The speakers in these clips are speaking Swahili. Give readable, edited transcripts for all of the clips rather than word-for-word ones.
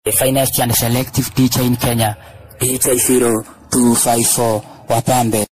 The finest and selective teacher in Kenya, DJ 0254 Wapambe.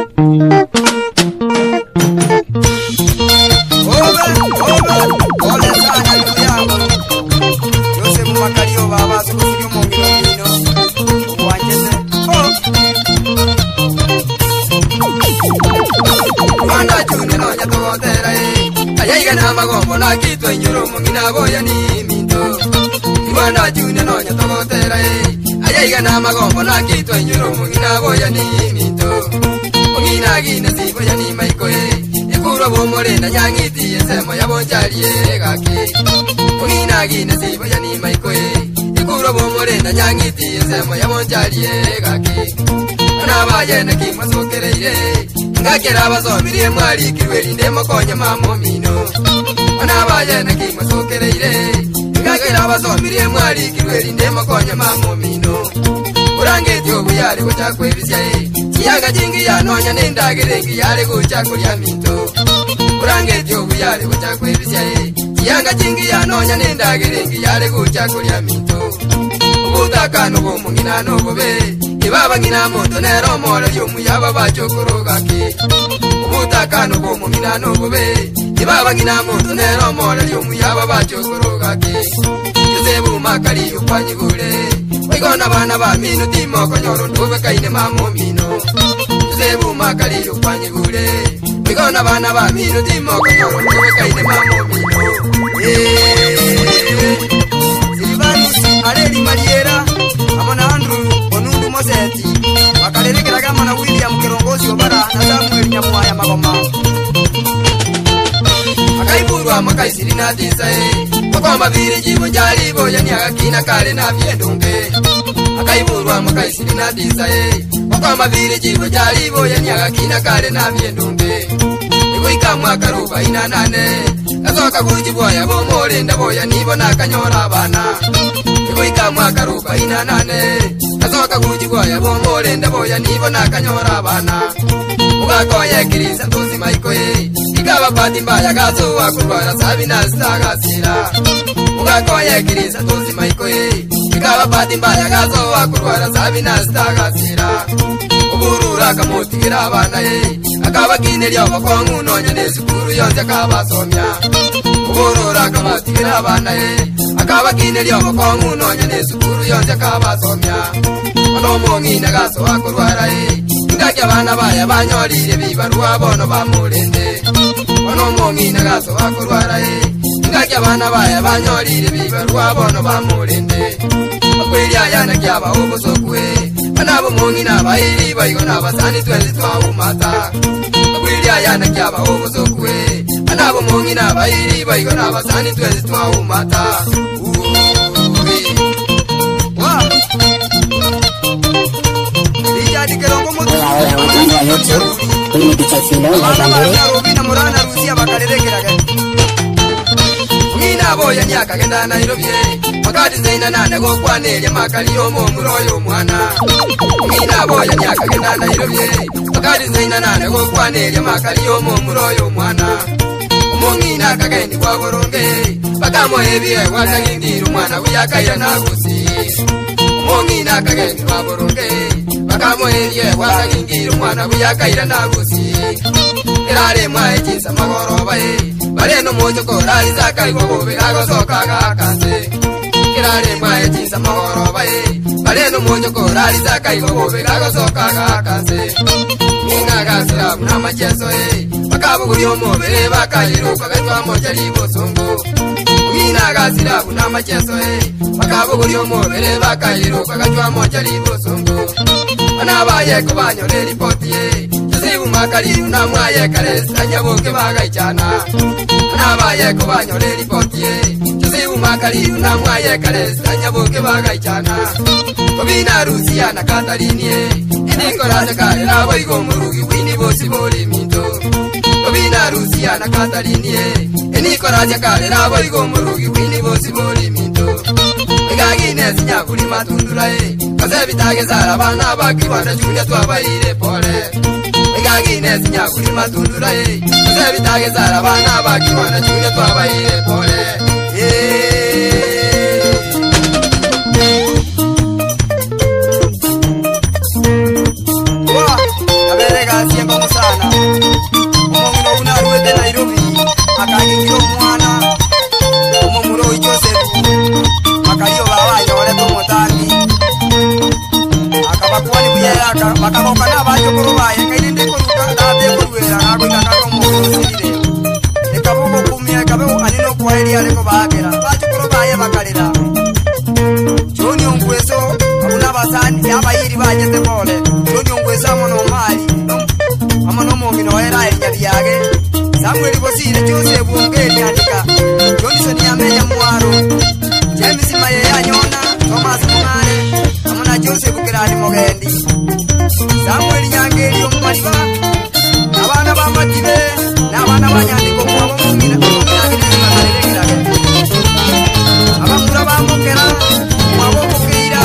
Wana june no nya togo tera ayaiga na magombo na kito nyuro mugina boya ni mito mugina gine si boya ni maiko ikuro bo more na nyangiti esemo ya bonjarie gake mugina gine si boya ni maiko ikuro bo more na nyangiti esemo ya bonjarie gake ana baye na kimasokereire ngakera bazomirie mwari kirweri ndemo konya mamo mino ana baye na kimasokereire ngakera bazomirie mwari kirweri ndemo konya mamo mino urangeti obuyari buchakwebisya kiyaga jingi yanonya nendagerengi yale guchakurya minto urangeti obuyari buchakwebisya kiyaga jingi yanonya nendagerengi yale guchakurya minto ubutakano bomungina no bobe ibaba ngina moto nero moro yumuyaba bachokoroga-ke ubutakano bomungina no bobe ibaba ngina moto nero moro yumuyaba bachokoroga-ke Yosebu makari upanyigure Waigona bana ba minu timo konyoro ndobe kaine mamo mino Yosebu makari upanyigure Waigona bana ba minu timo konyoro ndobe kaine mamo mino Silvani areli mariera Amana Andrew onundu moseti Wakarerekera kama na William Kirongozi obara na Samuel Nyamuaya magoma Akaiburu makaisiri na tisae Kwa vile jibo jari boya ni akina kale na viendunge Akaiburu makaisiri na tisae Kwa vile jibo jari boya ni akina kale na viendunge Ikuika mwaka 48 Kazoka kujibu ya bomore ndaboya nibo nakanyora bana Ikuika mwaka 48 Kazoka kujibu ya bomore ndaboya nibo nakanyora bana Ugakoye kirisa ndozi maikoye Ikaba pati mbaya gazo wakurwara sabi na sitagasira Ugakoye kirisa ndozi maikoye Ikaba pati mbaya gazo wakurwara sabi na sitagasira Uburura kamutikira abana Akaba kine lyo bakongu nonya nesukuru yonze akabasomya Uburura kamutikira abana Akaba kine lyo bakongu nonya nesukuru yonze akabasomya Ono mongina gazo wakurwara Ngaki abana baya banyorire bibaruwa bono bamurende Ono mongina gazo wakurwara Ngaki abana baya banyorire bibaruwa bono bamurende Akwirya yana kyaba ubusokwe Anabo mongina bayiri bayigona basani twezi twawumata Akwirya yana kyaba ubusokwe Anabo mongina bayiri bayigona basani twezi twawumata Ngina boya nyaka genda Nairobi Makati zaina nane gokwanelia makali omo muroyo mwana Ngina boya nyaka genda Nairobi Makati zaina nane gokwanelia makali omo muroyo mwana Umongina kagendi kwa goronge Bakamo ebiye watangindiru mwana Uyakaira nagusi Umongina kagendi kwa goronge Bakamo ebiye watangindiru mwana Uyakaira nagusi Irare mwae jinsa magoroba Bareno mojo korali zakari gobe agosoka gakase Irare mwae jinsa magoroba Bareno mojo korali zakari gobe agosoka gakase Ninga gasira muna macheso Bakabu guriyo mobere bakayiruka betwa moja libosongo Nina gasira muna macheso Bakabu guriyo mobere bakayiruka betwa moja libosongo Anabaye kubanyole ripoti Yosebu makari unamwaye karesa nyaboke bagaichana Anabaye kubanyole ripoti Yosebu makari unamwaye karesa nyaboke bagaichana Kobina Rusia na Katalinie Enikoraje kare labo igomurugi wini bosi boli minto Kobina Rusia na Katalinie Enikoraje kare labo igomurugi wini bosi boli minto Egagine sinya kuri matundurae Kaze bitage zara bana bakibanda junya twabaire pole Egagine sinya kuri matundurae Kaze bitage zara bana bakibanda junya twabaire pole Bernard Mogendi Samuel Nyangeri Omukaliba Abana bamatibe n'abana banyandiko mwabo mumina abamura bamukera mwabo mukira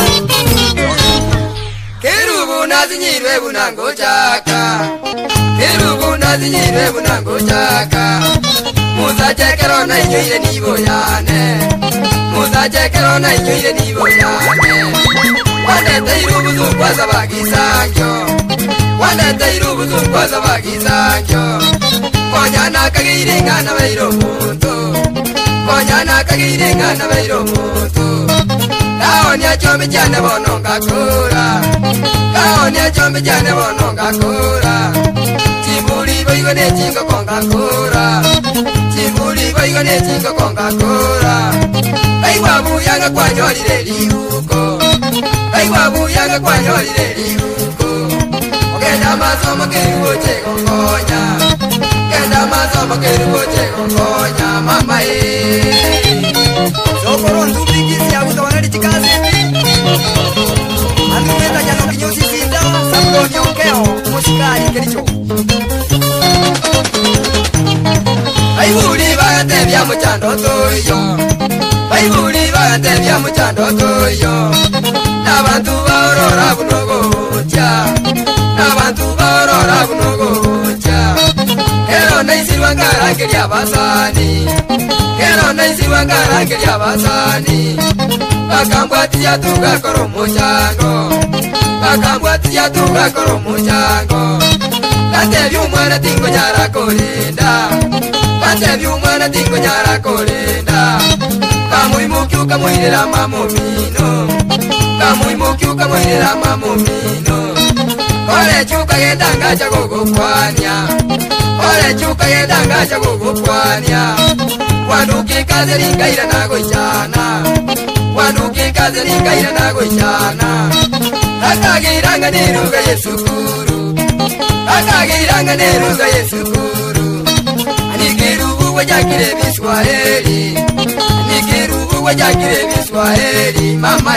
Kerubu nazinyirwe bunango chaka Kerubu nazinyirwe bunango chaka Musa chekero na inyoire niboyane Musa chekero na inyoire niboyane Wandete irubuzu kwaza bagisangyo Wandete irubuzu kwaza bagisangyo Konyana kagiringa na bairo muntu Konyana kagiringa na bairo muntu Kaonya chombe jane bononga kura Kaonya chombe jane bononga kura Chimbuli baigo ne chingo konga kura Chimbuli baigo ne chingo konga kura Aiwa buyanga kwa nyolire liuko Aiwa buyanga kwa nyolire liuko Ogenda masomo kerubo chego konya Ogenda masomo kerubo chego konya mama Sokoro nzubikisi ya utawoneri chikazevi Anduweta jano kinyosi sinda Sabudo nyongeo mushikari kericho Baibuli bagatebya muchando toyo Baibuli bagatebya muchando toyo Nabantu baorora bunogocha Nabantu baorora bunogocha Kero naisirwa ngarange lya basani Kero naisirwa ngarange lya basani Bakambwatia tugakoro muchango Bakambwatia tugakoro muchango Katebya umwana tingo nyara kolinda Katebya umwana tingo nyara kolinda Kamuimukyuka mwirira mamumino Kamuimukyuka mwirira mamumino Kole chuka yedanga chagogokwanya Kole chuka yedanga chagogokwanya Wanuki kaze lingaira nago ichana Wanuki kaze lingaira nago ichana Akagiranga niruga yesukuru Akagiranga niruga yesukuru Anikirubu wajakire biswahili Anikirubu wajakire biswahili Mama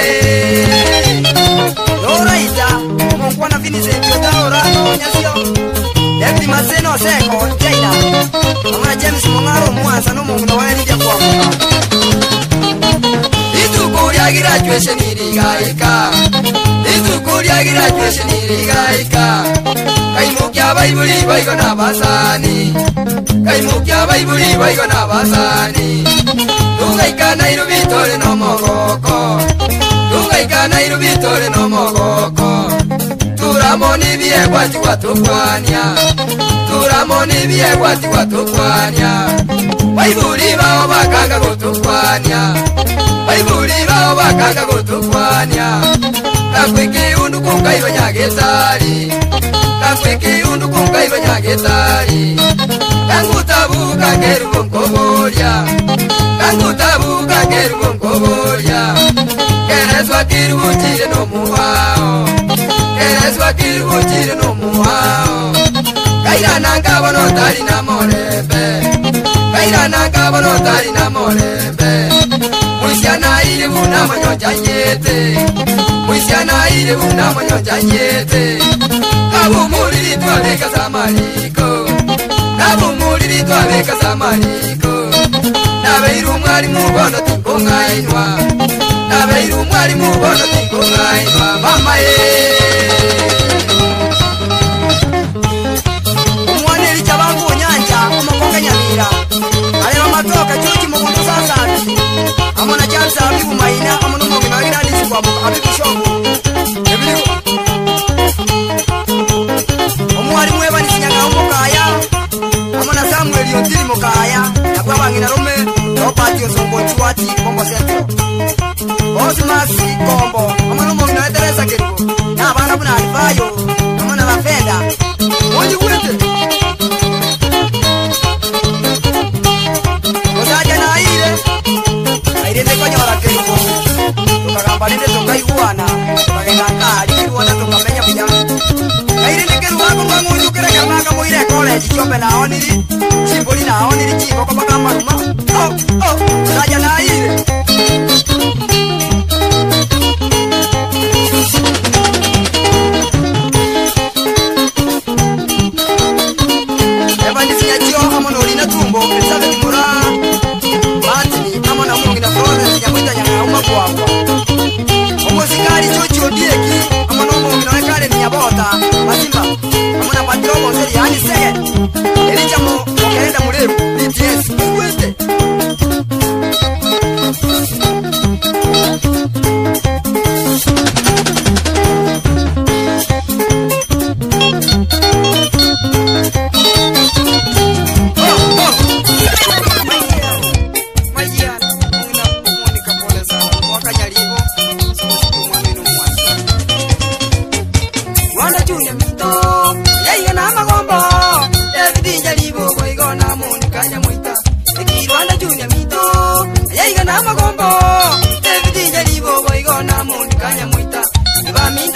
Lora ita Mungwana Vincent Yotaora Nyasio Deputy Maseno Seko Jaina Mama James Mungaro Mwanza no mungu na wanija kwa muka Ituku ya graduation iligaika Ituku ya graduation iligaika Kaimukia baibuli baigo na basani Kaimukia baibuli baigo na basani Tugaika na irubitore no mogoko Tugaika na irubitore no mogoko Turamoni biye kwati watukwanya Turamoni biye kwati watukwanya Baibuli bao bakanga kutukwanya Baibuli bao bakanga kutukwanya Kakwiki undu kungaiba nyagetari Kakwiki undu kungaiba nyagetari Kangutabuka keru konkobolya Kangutabuka keru konkobolya Kereswa kirubuchire no muwao Kereswa kirubuchire no muwao Kaira nangabo no tari na morebe Kaira nangabo no tari na morebe Mwisiana ili buna manyoja nyete Mwisiana ili buna manyoja nyete Kabu muliri tuwabeka samariko Kabu muliri tuwabeka samariko Nabeiru mwari mubono tinkongainwa Nabeiru mwari mubono tinkongainwa Mama Umwaniri chabangu nyanja Umakonga nyamira Alema matoka chuchi mugundu sasabi Amona chansa abibu maina Amona mungi na gira nisi kwa muka Abibu shogu Ebili Umwari mweba nisinyaga umukaya Amona Samuel yotiri mukaya Nakwa bangina rume Ropati yosombo chuati Kombo sentro Osmasi kombo Amona mungi na eteresa kiribu Na abana buna alifayo Amona bafenda Mwenji kwete Osaja na aire Aire ndeko nyora kiribu Tukagamba nende tukaiguana Tukagenda nkari kiruona tukamenya vijana Aire ndekeru wako mwangu yukere kamanga mwire college Chombe na oniri Chimboli na oniri chimbo kwa magamba ruma Osaja na aire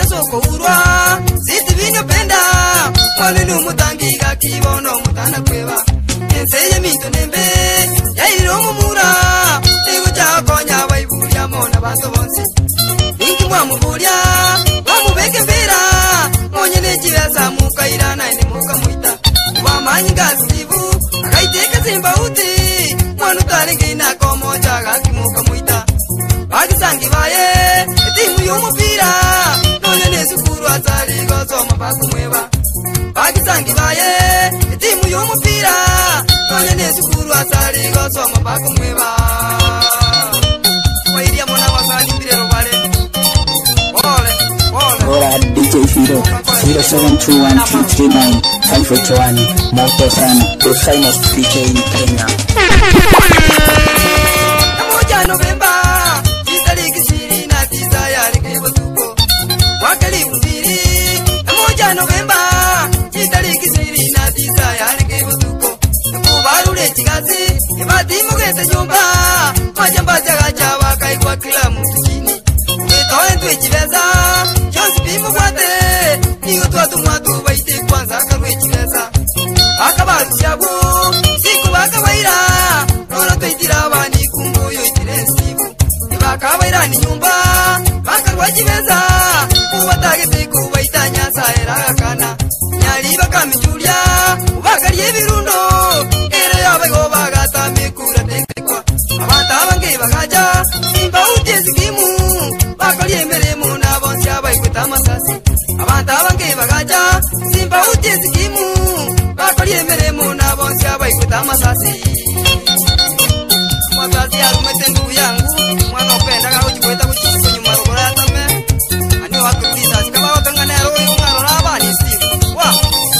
soko urwa siti vinyo penda Mwalinu mutangiga kibono mutana kweba Enseye minto nembe Yairo mumura Ego chao konya waiburia mona bato bonsi Inki mwamuburia Wamubeke mbira Monye nechivesa mukaira na ene muka muita Wamanyi gazivu Akaiteka simba uti Mwanu taringina komo chaga kimuka muita Bagisangi baye Timu yumupira Nonye nesukuru atari gosoma bakumweba Bagisangi baye Timu yumupira Nonye nesukuru atari gosoma bakumweba Wairia mona wasali mbirero bale Ora DJ Firo 0721239581 Moto Sana, the finest DJ in Kenya. Namoja Novemba Itariki siri na tisa ya likibo tuko Wakalibu mbili Namoja Novemba Itariki siri na tisa ya likibo tuko Kubarule chigazi Ibati mugete nyumba Majamba chagacha wakaigwa kila mtu chini Mitoe tuichiveza Jonsi pimu kwate Niyo tuatu mwatu baite kwanza karuichiveza Akabaru chabu Siku bakabaira Nona tuitira wani kumbuyo itire sibu Ibakabaira ni nyumba Bakarwachiveza Ubatage tiku baitanya saera kana Nyali bakamijulia Ubakarie virundo Ere yabego bagata mikura tekekwa Abanta abange bagaja Simba utesikimu Bakarie meremu na bonsya baikweta masasi Abanta abange bagaja Simba utesikimu Bakarie meremu na bonsya baikweta masasi Masasi arumete ndugu yangu Mwana upenda kako jikweta kuchisi nyuma rogora ya tame Ani wakutisa sikaba watangane royo ngaro raba ni siku Wa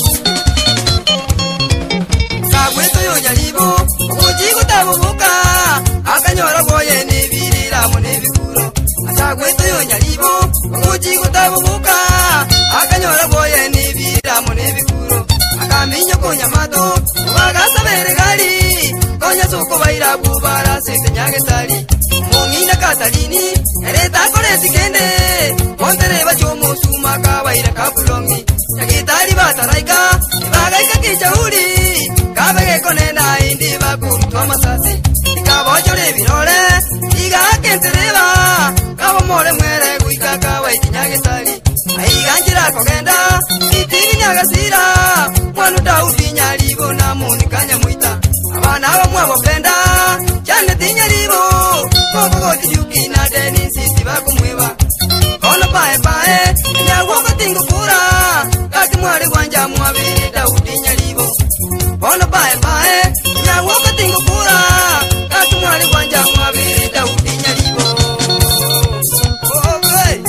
Sagweto yo jalibo Ujigo tabubuka Akanyora boye nibirira munebikuro Sagweto yo jalibo Ujigo tabubuka Akanyora boye nibirira munebikuro Akaminyo konyamato Ubagasa beregali Konya suko baira bubara sente nyagetali Mungina katalini Ereta kore sikende Montere bacho musuma kabaira kapulongi Nyagitali bataraika Ibagaika kichauri Kabege konena indi bakurutwa masasi Ikabojore binore Iga kentereba Kabo more mwere guika kabaiti nyagetali Aiganjira kogenda Itini nyagasira Mwanu daudi nyalibo na munikanya muita Abana bamwe bopenda Chane tinyalibo Koko tijuki na deni sisi bakumweba Kono pae pae Nyagwoko tingu kura Kati mwari wanja mwabiri daudi nyalibo Kono pae pae Nyagwoko tingu kura Kati mwari wanja mwabiri daudi nyalibo Okay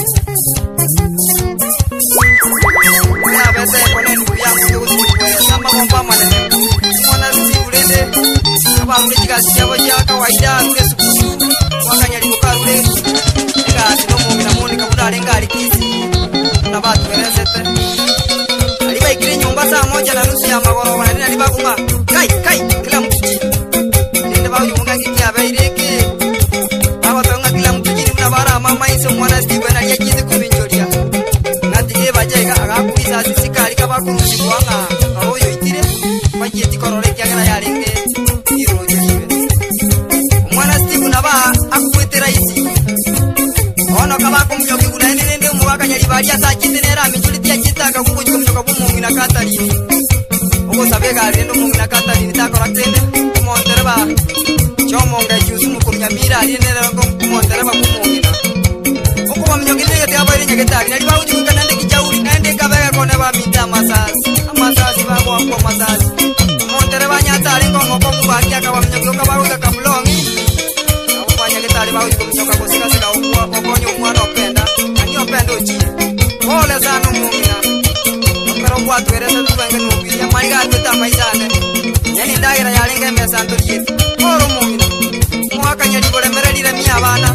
Nyabete kone ndugu yangu yuzi Samba mwamba manene Mwana sisi ulende Kaba mlitika siyabo ya kawaida Nge sukuru Wakanyalibo karule Ega sinomu minamoni kabuda alenga alikizi Nabatu weresete Aliba ikili nyumba saa moja na nusu ya magoro Wanadina aliba kunga Kai kila mtu chini Ninde bao yumunga kikia beireke Awa peunga kila mtu chini Mnabara mama iso mwana Steve na liya chizi kuminjoria Natige bajega agakuisa sisika Alikaba kurusi kuwanga Karoyo itire Wajie tikorore kiagana ya lenge Iro jive Mwana Steve naba Akukwetera isi Ono kaba kumjoki Unaende nende umuwaka nyalibaria Saa chiti nera minchulitia chita Kakungu chuko mchoka bumungi na katalini Ogo sabega rendo mungi na katalini Takora kende Kumontereba Chomonga jusu mukumyamira Alienere kumontereba bumungi na Okuwa mnyokite yote hapa ili nyaketari Naliba ujuka nande kichauri Nende kabega kone wabita masasi Masasi bako wakua masasi Kumontereba nyatari Kongo kongu bakia kawa mnyokiyoka baruga kabulongi Okuwa nyaketari Baruga mchoka kusika sika Okonyo umwana openda Ani openda uchi Ole sana umumina Okero kwa tuerese tuwenge nukuya Mariga atuta maizane Nyeni ndagira yalinga mesa antoriyeti Oro umumina Mwaka nyalibole merelire miya abana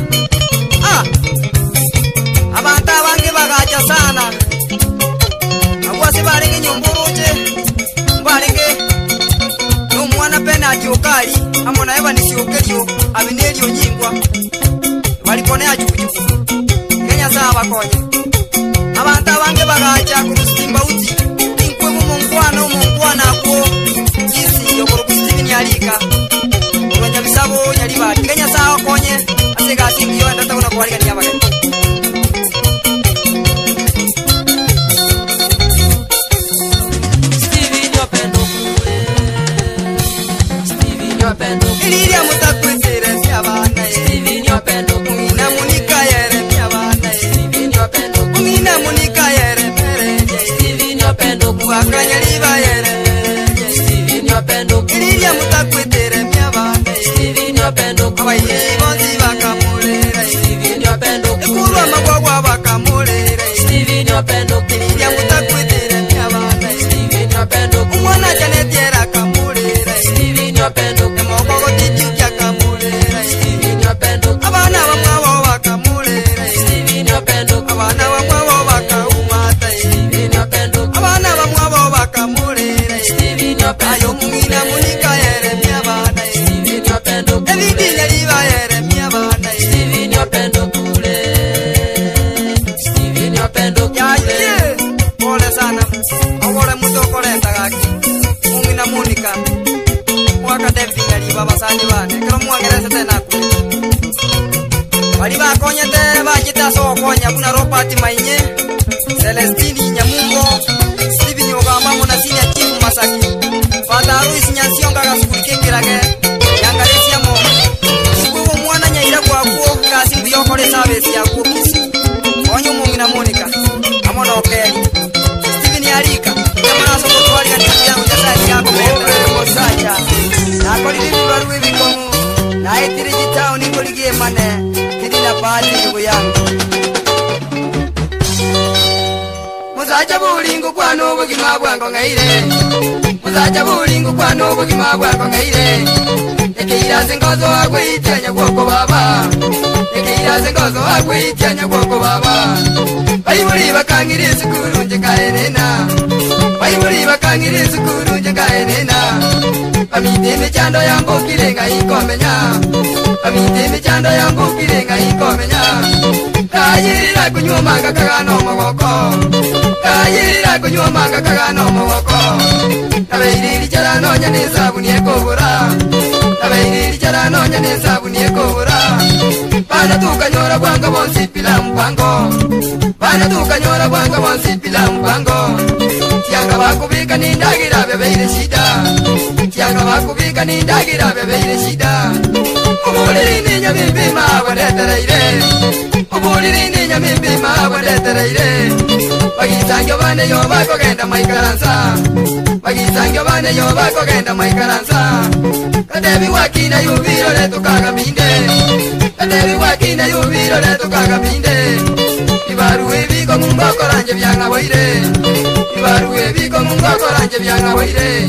Abantu abange bagacha sana Akwasi balinge nyumburuche Balinge Numwana pena atiokali Amona eba nisiokelio Abinelio nyingwa Balipone achukuchuku Kenya saa bakonye Abantu Bata wange bagacha kurusimba uti. Inkwe mungwana kuo. Isi yokoro Steven Yarika. Urwanya bisabo nyaliba. Kenya sao konye. Asega singi yo ndata una kwalika ni abage. Iliria mutakwetire myabana Steven yopendo kumina munika yere myabana Steven yopendo kumina munika yere mere Steven yopendo kuwakanya liba yere Steven yopendo iliria mutakwetire myabana Steven yopendo abayi bonzi bakamulera Steven yopendo ekurwa magwagwa bakamulera Steven yopendo iliria mutakwetire myabana Steven yopendo umwana janetiera kamulera Steven yopendo ayo mungina munika yere myabana Steven yopendo evidile liba yere myabana Steven yopendo kule Steven yopendo yaye pole sana awore mutokole tagaki mungina munika waka devinga liba basani bane kero muangerese tena kule bali bakonyete bajita so konya kuna Robert Mainye Celestini Nyamungo Steven yogamba mona sinya timu Masaki Fataru isinyansiyo ngagasukurike kirage yangalesya mo Sibuwo mwana nyaira kwa kuo kasi mbiyokole sabesi ya kuo kisi Onyo mungina Monica Amono okeli Steven Yarika Yamana soko tuwalika nikia ujasari yako menda Mosacha Nakoli vivu ruwe vikomu Na etiri jitao nikoligie mane Kidina pati yugo yangu Muzacha bulingu kwa nubu kimabwango ngaire Muzacha bulingu kwa nubu kimabwango ngaire Ekeira zengozo agwitianya kwoko baba Ekeira zengozo agwitianya kwoko baba Bayibuli bakangiri sukuru njekaenena Bayibuli bakangiri sukuru njekaenena Pamite michando ya mbukire ngaikomenya Pamite michando ya mbukire ngaikomenya Kayirira kunyumanga kagano mogoko Kayirira kunyumanga kagano mogoko Tabeiriri chara nonya ni sabuni ekobura Tabeiriri chara nonya ni sabuni ekobura Bana tukanyora bwanga bonsi pila mpango Bana tukanyora bwanga bonsi pila mpango Tianga bakubika nindagira bebeire shida Tianga bakubika nindagira bebeire shida Umuliri ninya bibima wadetereire Umuliri ninya bibima wadetereire Bagisangyo bane yo bakogenda maikaransa Bagisangyo bane yo bakogenda maikaransa Kadebi wakina yubiro letu kagaminde Kadebi wakina yubiro letu kagaminde Ibaru ebiko mungokoranje byanga boire Ibaru ebiko mungokoranje byanga boire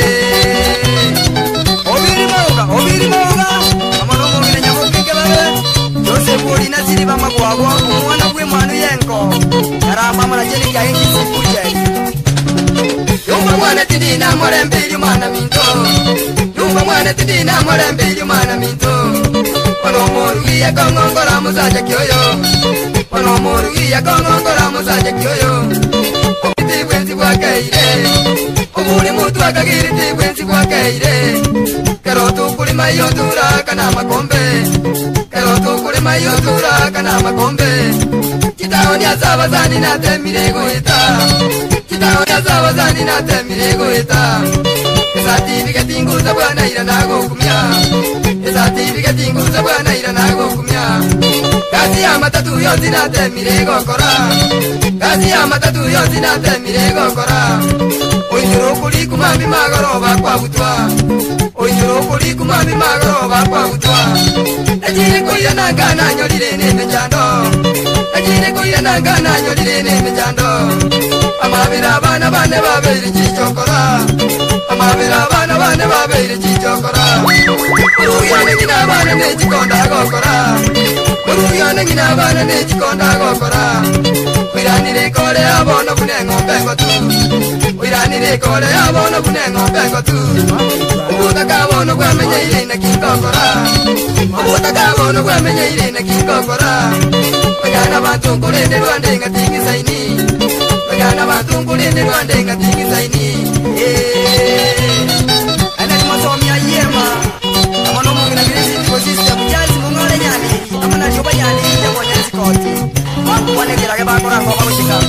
Obiri moga Amano mungine nyamukike babe Jose buri nasiri bamagwabo umwana gwe manu yenko Yaramba mara jeni ya ingi sipuje Yumba mwana tidina morembili mwana minto Yumba mwana tidina morembili mwana minto Wano morugi ya kongongora musaja kyoyo Wano morugi ya kongongora musaja kyoyo Obiti bwenzi bwakaire Obuli mutu akagiriti bwenzi bwakaire Kero tukulima yotura kana makombe Kero tukulima yotura kana makombe Chitaoni azabazani na temire goita Chitaoni azabazani na temire goita Certificate inguza bwana ira nago kumya Certificate inguza bwana ira nago kumya Kazi ya matatu yozi na temire gokora Kazi ya matatu yozi na temire gokora Oinjuro kuli kumami magoroba kwa butwa Oinjuro kuli kumami magoroba kwa butwa Najire kuya nangana nyolire neme jando Najire kuya nangana nyolire neme jando Amabira bana bane babiri chichokora Amabira bana bane babiri chichokora Uruyane ngina bana ne chikonda gokora Uruyane ngina bana ne chikonda gokora Wiranire kore abono bunengo bengo tu Wiranire kore abono bunengo bengo tu Ubuta kabono kwamenye ile na kingokora Ubuta kabono kwamenye ile na kingokora Kanyana bantu kurende rwande ngatingi saini bantu ngulinde Rwanda ngatingizaini ana kumsomia yema amano mungina grisi ko system jazi mungole nyani amana shoba nyani nyamo nyasi koti mwane kirage bakora ko bamushika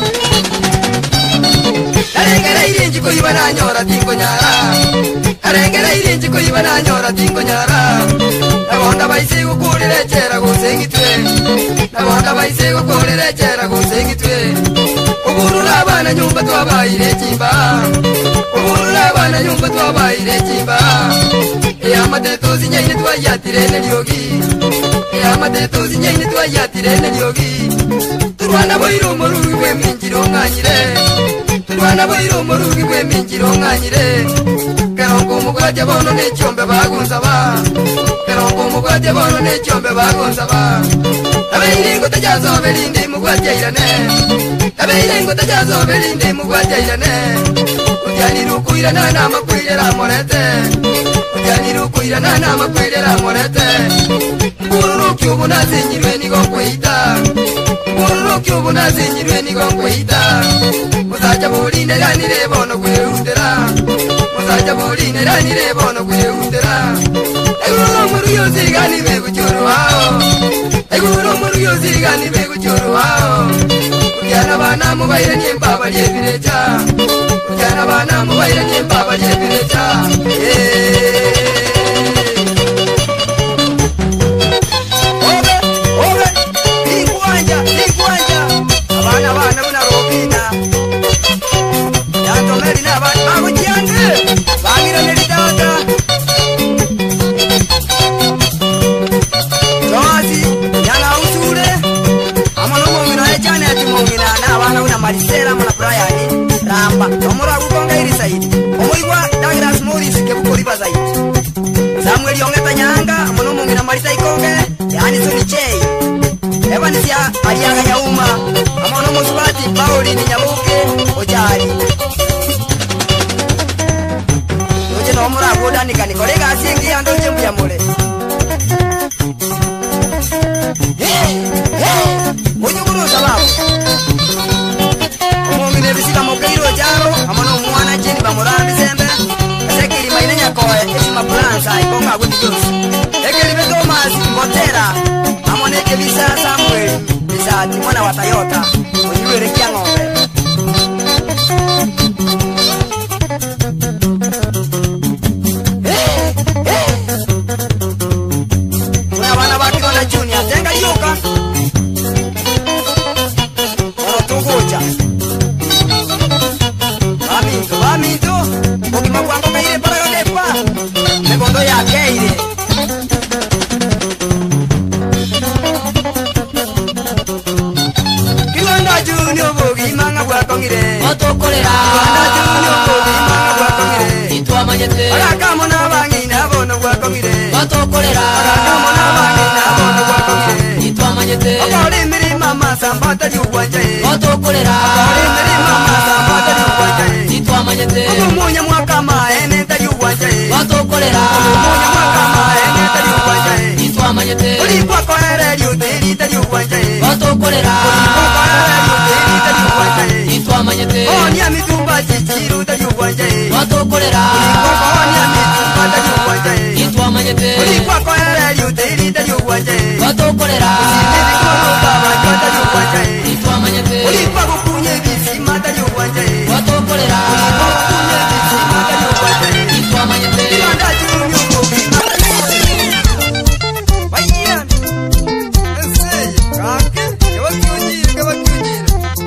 arengera irinji ko ibana nyora tingo nyara arengera irinji ko ibana nyora tingo nyara abonda baise gukurire chera gusengitwe abonda baise gukurire chera gusengitwe uburura abana nyumba twabayire chimba uburura abana nyumba twabayire chimba yamateto zinyaine twayatire nelyogi yamateto zinyaine twayatire nelyogi turwana boiro morugi bwe minjiro nganyire turwana boiro morugi bwe minjiro nganyire kerongo mugwaje bono ne cyombe bagunza ba kerongo mugwaje bono ne cyombe bagunza ba abeyiringo tajazo belinde mugwaje irane abeyiringo tajazo belinde mugwaje irane kujani rukuirana na makwirera morete kujani rukuirana na makwirera morete ngururu kyubu nazinyirwe nigo kwita ngururu kyubu nazinyirwe nigo kwita muzaja bulinde ganire bono kweundera muzaja bulinde ganire bono kweundera eguru muri yozigani beguchoro wao eguru muri yozigani beguchoro wao kujana bana mubaire nyembaba lyebirecha kujana bana mubaire nyembaba lyebirecha abana bana buna robina yanto merina bana bagujiande bangira nelitata Joasi yana usure amano mongina echane ati mongina na bana buna marisera mona Brian ramba omura gukonga iri saidi omuigwa Douglas Morris kebukori bazaidi Samuel Yongeta nyanga amano mongina marisa ikonge yani sonichei Evanisia aliaga nyauma amono musubati Pauli ni nyabuke ojari Oje no mura boda ni kani kolega asingi ando jembu ya mole Oje guru sababu Omo mine bisika mokeiro jaro amono mwana jeni bamorambi sembe Sekiri maine nyakoe eshima plansa ikonga gundi josi Ekeli beto masi mbotera Amoneke bisa Samuel bisa timona wa Toyota Oyiwere kia ngombe Kuna wana Bakirona Junior Tenga yuka Ono tunguja Baminto Okima kwango kaire para yodepa Megondo ya keire Junior bogi manga bwa kongire otokolera Rwanda Junior bogi manga bwa kongire itwa manyete akamo na bangina bono bwa kongire otokolera akamo na bangina bono bwa kongire itwa manyete akole miri mama sambata yuwanje otokolera akole miri mama sambata yuwanje itwa manyete umunya mwaka maene ta yuwanje otokolera umunya mwaka maene ta yuwanje itwa manyete ulipwa koere yuderi ta yuwanje otokolera itwa manyete onya mitumba chichiru ta yuwanje watokolera onya mitumba ta yuwanje itwa manyete ulipwa koere yuderi ta yuwanje watokolera sibiri kono baba ta yuwanje itwa manyete ulipwa kukunye bisima ta yuwanje watokolera ulipwa kukunye bisima ta yuwanje itwa manyete Rwanda Junior bogi Vaya Ensei kake kebakyunjire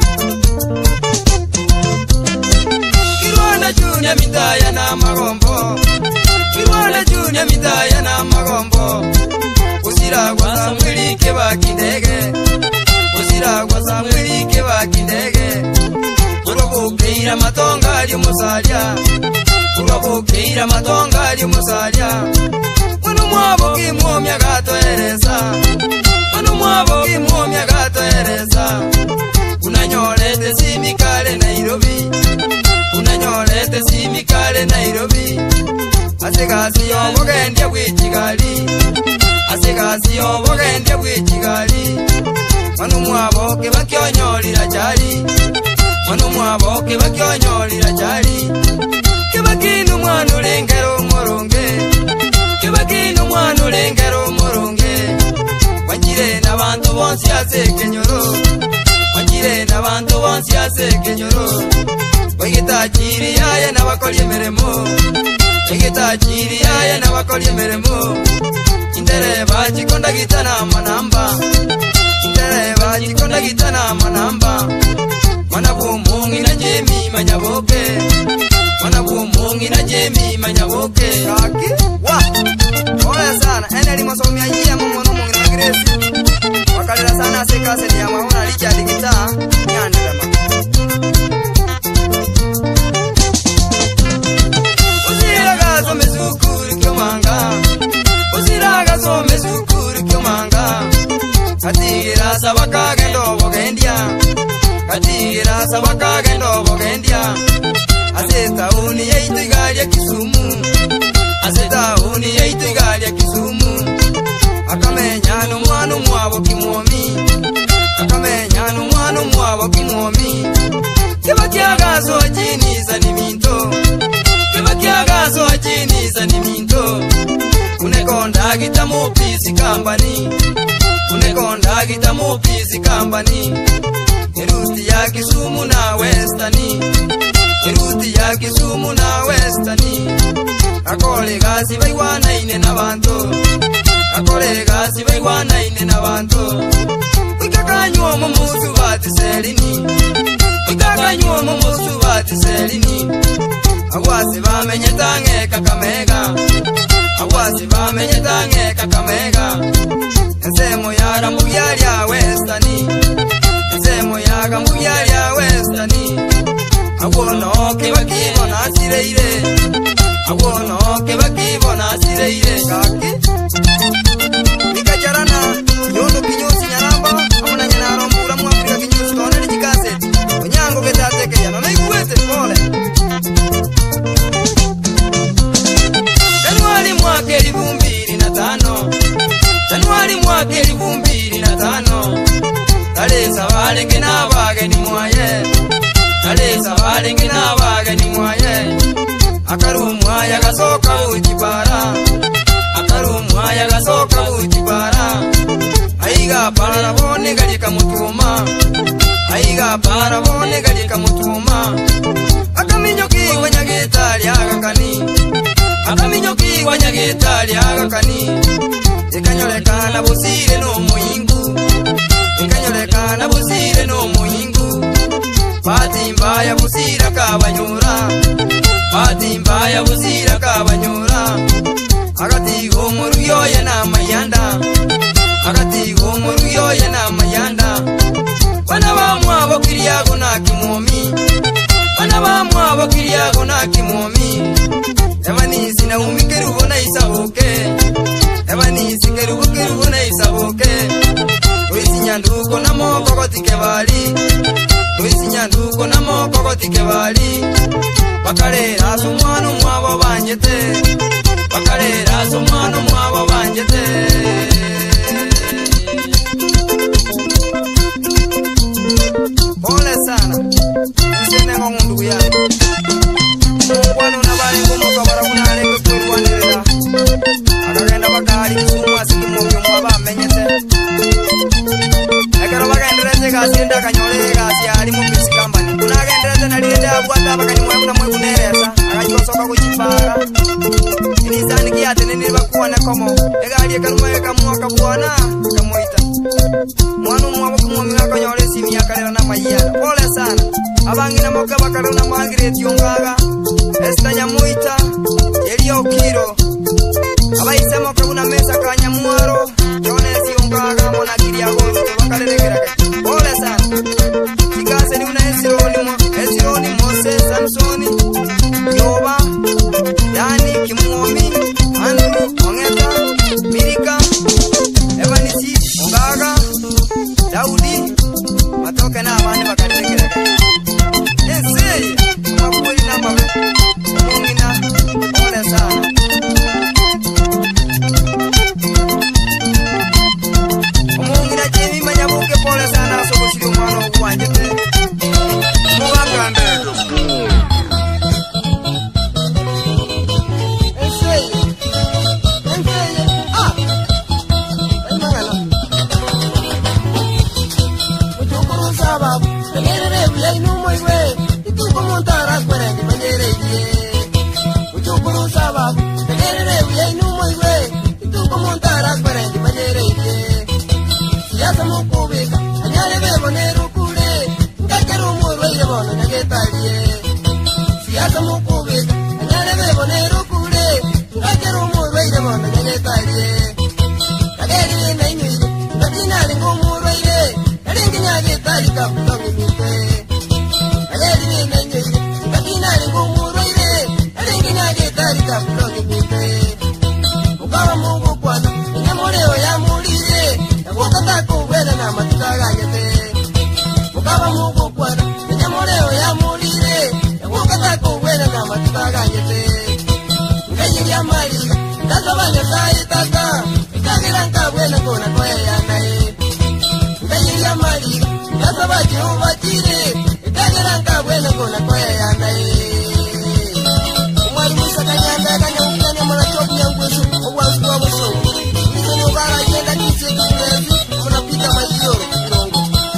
Rwanda Junior midaya na magombo Rwanda Junior midaya na magombo Usira kwa Samuel kebakindege Usira kwa Samuel kebakindege Urobukeira matonga ali musalya Urobukeira matonga ali musalya Mwana mwabo kimwomya gatoereza Mwana mwabo kimwomya gatoereza Unanyolete simikale Nairobi Unanyolete simikale Nairobi Asekasi yobogendya bwekigali Asekasi yobogendya bwekigali Mwana mwabo kebakyonyolira chali Mwana mwabo kibakyonyolira chali kibakino mwana olengero moronge kibakino mwana olengero moronge wajire n'abantu bonsi asekenyoro wajire n'abantu bonsi asekenyoro Wegitajiri yaye n'abakora emirimo Wegitajiri yaye n'abakora emirimo Indereba kikonda gitana amanamba Indereba kikonda gitana amanamba Mwana bw'umungi na jemi manyaboke Mwana bw'umungi na jemi manyaboke Kaki wa Oya sana ene limo somia yia mungono mungi na gresi Wakalira sana sekase ni amahona licha digita Nyandelema Uziraga some sukuri kyomanga Katira sabaka gendo bogendia Katira sabaka gendo bogendia Aseta uni yeitigali ya Kisumu Aseta uni yeitigali ya Kisumu Akamenya n'umwana umwabo kimwomi Akamenya n'umwana umwabo kimwomi Kibakyagazo ajiniza niminto Kibakyagazo ajiniza niminto Unekonda gita mupisi kambani Unekonda gita mupisi kambani Eruti ya Kisumu na Westani Eruti ya Kisumu na Westani Akole gasi baiwana ine n'abantu Akole gasi baiwana ine n'abantu Ikakanywa mu musu bati selini Ikakanywa mu musu bati selini Awasi bamenye tange Kakamega Awasi bamenye tange Kakamega Ensemo yara mubyali ya Westani Ensemo yaga mubyali ya Westani Awono kebakibona asireire Awono kebakibona asireire Kaki Nikajarana Yondo kinyosi nyaramba Amuna nyanaro mbura muafrika kinyosi Kona ni jikase Onyango getateke yana Naikuwete pole Januari mwaka 2005 Januari mwaka 2005 Talesa walenge n'abageni mwaye Talesa walenge n'abageni mwaye Akarumwaya gasoka ujibara Akarumwaya gasoka ujibara Aiga para bone galika mutuma Aiga para bone galika mutuma Akaminyoki wanyagitali agakani Akaminyoki wanyagitali agakani Ikanyolekana busire no muyingu Ikanyolekana busire no muyingu Pati mbaya busira kabanyura Pati mbaya busira kabanyura Agati gomuru yoye na mayanda Agati gomuru yoye na mayanda Bana bamwa bakiriyago na kimomi Bana bamwa bakiriyago na kimomi Ebanizi na umikerubo na isabuke Ebanizi kerubo na isabuke Oisi nyanduko na moko gotike bali Oisi nyanduko na moko gotike bali Bakarera sumwana umwabo banjete Bakarera sumwana umwabo banjete Pole sana Nsene ngongundu kuyani Mungwano nabali ngomoka barakuna aleke kweruwanirira Akagenda bakali Kisumu asikimumyo mwaba amenyete Ekero bagendereze gasi enda kanyole gasi ali mupisi kambani Kuna agendereze nalirete abwata bakani mwemuna mwekunereza Akajiwasoka kuchipara Inisani kiyate nini bakuwa komo Egali ekaluma ekamuwa kabuwana Kamuita Mwanu mwabo kumwami wakanyole simi yakalera na mayana Pole sana Abangina moka bakalera na mwangireti yungaga Esta nyamuita Elio kiro Abaisemo kabuna mesa kanyamuaro Jonesi yungaga monakiri ya goru Bakalera Pole sana Kikase ni una Esironi Mose Samsoni Yoba Yani Kimomi Andrew Ongeta Mirika Evanisi Ongaga Daudi Matoke na abandi bakatekera Ese Mabuli na mabe Mungina Pole sana sabab Tengere buya inumoy we Itu kumuntaras kwerendi manyere iye Uchukuru sabab Tengere buya inumoy we Itu kumuntaras kwerendi manyere iye Siyasa mukubika Anyale bebo nerukule Ngakeru murwe ile bono nyagetalie Siyasa mukubika Anyale bebo nerukule Ngakeru murwe ile bono nyagetalie Kageri ina inyuile Ngatinali ngumurwe ile Nalingi nyagetalika kutongi mite Kageri ina inyuile Ngatinali ngumurwe ile Nalingi nyagetalika kutongi mite Mukawa mungu kwana Nyamureo ya mulire Yakukata kubwela na matutaganyete Mukawa mungu kwana Nyamureo ya mulire Yakukata kubwela na matutaganyete Ngayiri ya malika Ndazabanya saitaka Ikagira nkabwela kona kwaya yanae Ngayiri ya malika Ndazabaji ubakire Ikagira nkabwela kona kwaya yanae Umwari musaka nyanda kanyamukanya murachoki nyangwesu Uwansu wa musungu Nizeni ugara yenda kisi kukurezi Munapita majioro kirongo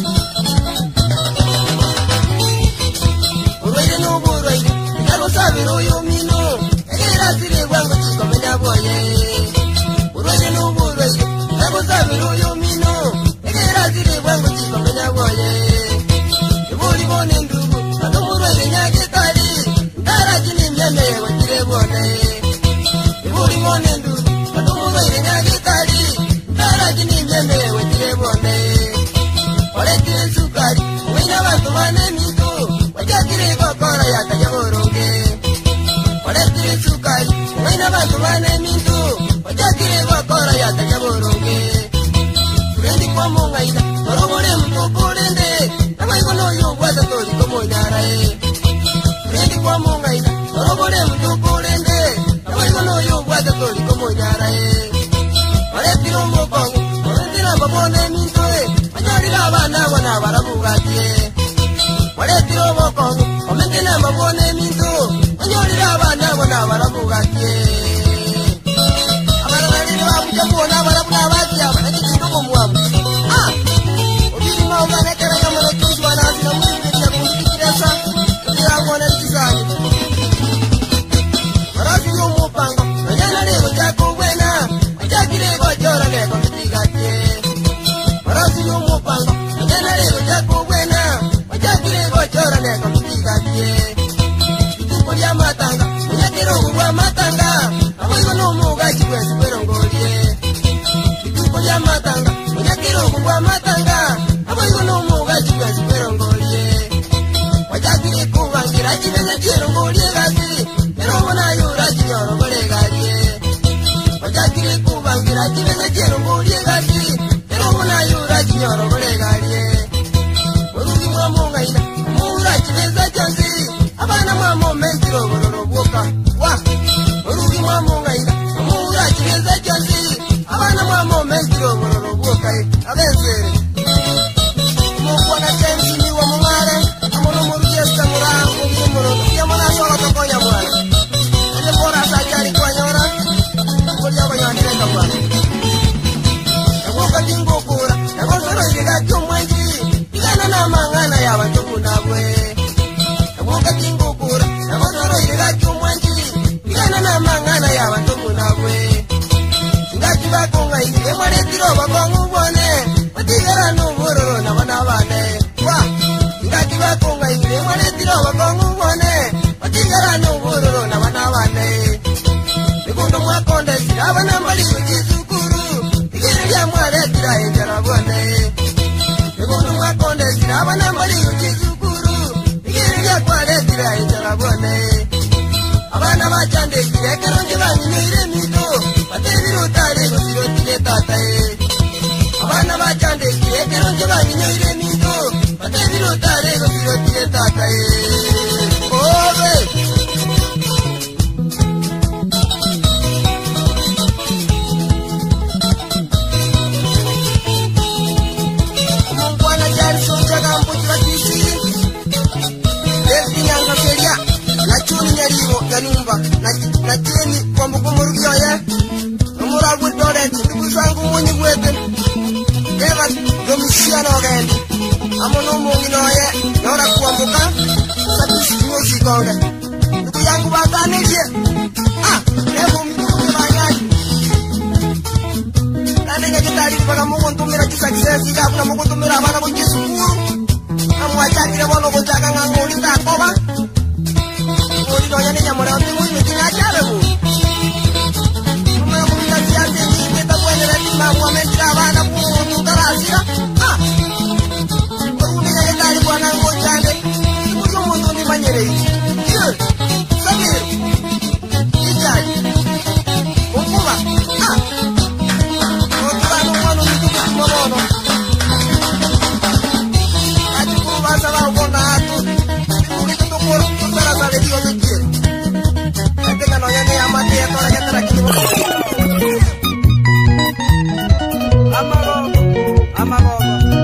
Urwaide n'uburwaide Narusabira uyu mino Egira ziri wangu chikomenya boye Urwaide n'uburwaide Narusabira uyu mino Egira ziri wangu chikomenya boye Iburi bone ndugu Nadumurwaide nyakitali Ndarajini mnyame wakire bone Iburi bone ndugu Nadumurwaide nyakitali Ndarajini mnyame wakire bone Oletire sukari Mwina watu wane mito Wajakire kokora yakajaboronge Oletire sukari Mwina watu wane mito Wajakire kokora yakajaboronge Turendi kwa mungaida Marumure mtukulende Nama ikono yugwaza tori komo inarae Turendi kwa mungaida Marumure mtukulende Nama ikono yugwaza tori komo inarae Oletire umukongo Oletire mbabone mintoe Wanyarira abana wana barabugatie Waletire umukongo Ometire mbabone minto Wanyarira abana wana barabugatie Abarabari wabuja kuona barabuna batia Wanajikindu kumuamu Ubiri maugane kera kamara kuzwa na azina mwini ya kumikiresa Ndira ngone kizani Marasi yumupanga Nanyana lego jako wena Wajakire gojora lego mitigatie Marasi yumupanga Nanyana lego jako wena Wajakire gojora lego mitigatie Ituko lya matanga Unyakiro uwa matanga Amoigo numuga chikwezi kwerongolie Ituko lya matanga Unyakiro uwa matanga Amoigo numuga chikwezi kwerongolie Wajakire kuwangira chivenya chirongolie gati Erobona yura chinyoro galie Wajakire kuwangira chivenya chirongolie gati Erobona yura chinyoro galie Urugi mwa mungaina Mura chiveza chanzi Abana mwa momentiro bororobuka Wa Urugi mwa mungaina Mura chiveza chanzi Abana mwa momentiro bororobuka Abenzere Mukwana chensi niwa mumare Amono murugiesta murangu Mumurono Kia mwana sola tokonya mwana Ene pora sajari kwa nyora Kulia banyandireka mwana Nagoka tingokura Nagosoro iliga chumwenji Igana na mangana ya wantuku nabwe Nagoka tingokura Nagosoro iliga chumwenji Igana na mangana ya wantuku nabwe Ngati bakonga ili Ewaletiro bakongu bone Watigara nubururu na wanabane Wa Ngati bakonga ili Ewaletiro bakongu bone Watigara nubururu na wanabane Mikundo mwakonde sila wanambali ujizukuru Igiri ya mwaletira enjara bone Mikundo mwakonde sila wanambali ujizukuru Igiri ya mwaletira enjara bone Abana bachande kire keronje banyire mito Batebiro tare gosiro tile tatae Abana bachande kire keronje banyire mito Batebiro tare gosiro tile tatae Obe Mungwana jari soja gampu chikatisi Desi nyanga feria Na chuni nyarimo yanumba Na cheni kwa mbukumu rugiyoye Numuragu torenti Ndugu zangu munyi gwete Eva domisiano gendi Amono mungi noye Nora kuambuka sabu sikonde ndugu yangu batanije hebu mkuu manyaji nani kitali mpaka Mungu ntumira success ya kuna Mungu ntumira bana kujisukuru amwachakire bono kujaka ngangoli takoba oli no yani nyamora ntimu mitinga chabe bu kumera kumita siate ni ta kwene reti mamwa mentira bana ku tutarasira Kuni ya kitali bwana ngochande kujo muntu ndi manyere Samir Ijai Ukuba Ukuba no mtu kumono Akuba sala ubona atu Kulitu tukoro kusara sale dio nje Ete kano yane amate ya tora ketara kini Amago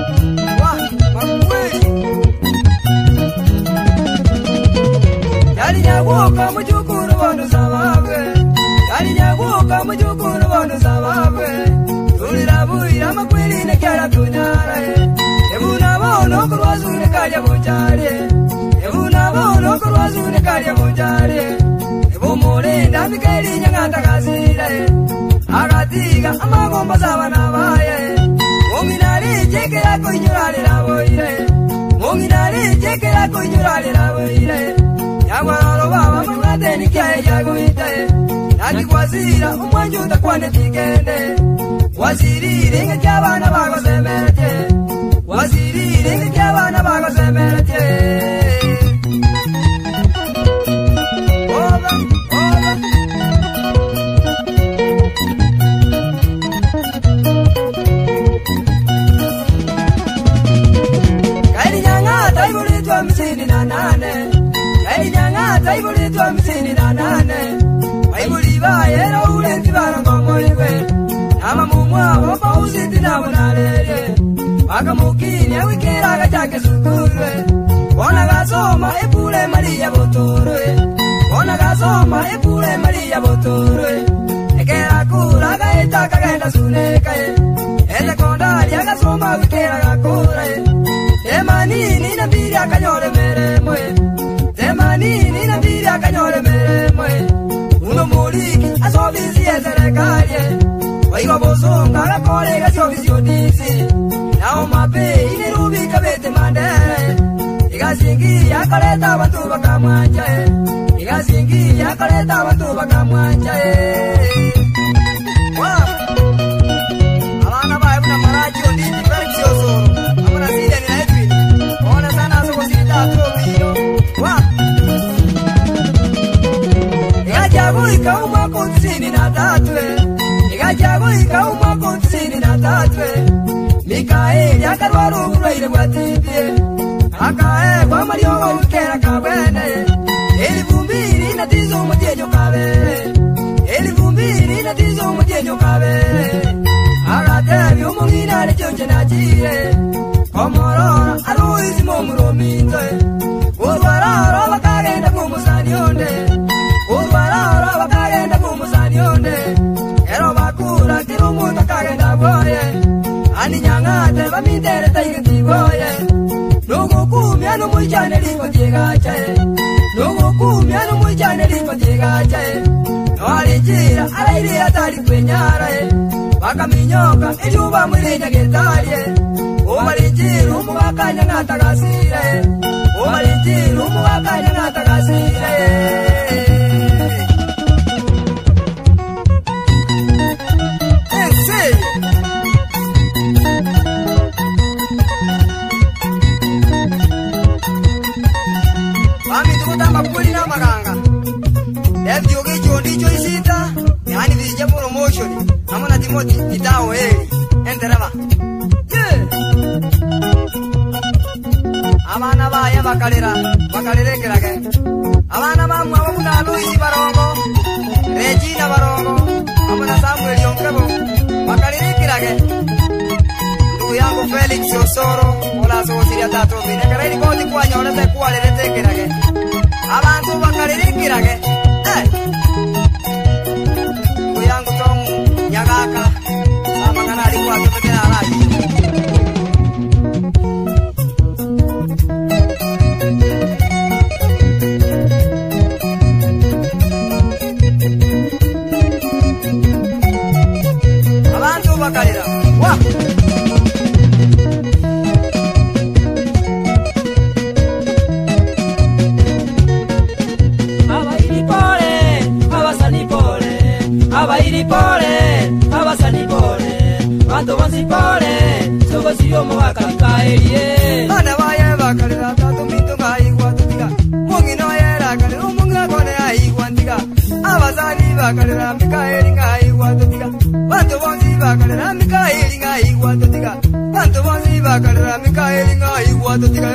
Nyaguka mujukuru bono sababe Yali nyaguka mujukuru bono sababe Tulira buira makwili ne kyala tunyare Ebuna bono kurwazune kalya bonjare Ebuna bono kurwazune kalya bonjare Ebumulinda mikeli nyangata kazire Agatiga amagomba sabana baye Muminari jekera kunyuralira boire Muminari jekera kunyuralira boire Yagwaro baba mwate ni kya yaguite Nandi kwazira umwanju takwane tigende Waziri ringe kyabana bago semerete Waziri ringe kyabana bago semerete Oba Kaini nyanga taibuli tuwa msini na nane Nyanga taibuli tuwa msini na nane Maibuli bayera ulenzi barango moiwe Nama mumwa wapa usiti na unalele Waka mukini ya wikera gachake sukurwe Kona gasoma epule maria boturwe Kona gasoma epule maria boturwe Ekera kura gaeta kagenda sunekae Ele kondali ya gasoma wikera gakure Emanini na biri akanyore meremwe Temanini na biri akanyore meremwe Uno muliki asobisi ezerekalye Waigo bosonga gakole gasobisi odisi Nao mape inirubi kabete mandere Igasingi yakaleta abantu bakamwanjae Igasingi yakaleta abantu bakamwanjae Abana bae kuna marachi onditi periksi osoro Amuna sile ni na Edwin Ona sana soko sita atrobio Igajagu ikauma kutisini na tatwe Igajagu ikauma kutisini na tatwe Mikaeli akarwaru urwaire bwatibie Akae kwa mariogo ukera kabene Elivumbiri na tizo mutiejo kabere Elivumbiri na tizo mutiejo kabere Agatebi umugina lejonje na jire Komorora aruizi momurominze Urwararo bakagenda kumusani onde Urwararo bakagenda kumusani onde Ero bakura kirumuta kagenda boye Ani nyangate bamindere taigiti boye Nugu kumya numujane liko jigache Nugu kumya numujane liko jigache Noali jira alaili atari kwenyare Waka minyoka ijuba mwilinya getarie Umalijiru umuwakanya ngatagasire Umalijiru umuwakanya ngatagasire Ense Wami tukutamba kuli na maganga Lefti yogi chondi choi sita Yani vizija promotion Amona Timoti itao heli Enterema Abana baya bakalerekerage Abana bamwe abamuna Luisi Barongo Regina Barongo Amona Samuel Yonkebo bakalerekerage Ndugu yangu Felix Osoro Ola sosiria tato Vinekara ili koti kwa nyole te kuwa lerekerage Abantu bakalerekerage Ndugu yangu Tomu Nyagaka Sama ngana alikuwa kepekera alaji Bando basipole Sogo siyo mwaka mikaelie Bana baye bakalera tatu mito ngai watutika Mungi no yera kalera munga kone ai wantika Abazani bakalera mikaeli ngai watutika Bando bonzi bakalera mikaeli ngai watutika Bando bonzi bakalera mikaeli ngai watutika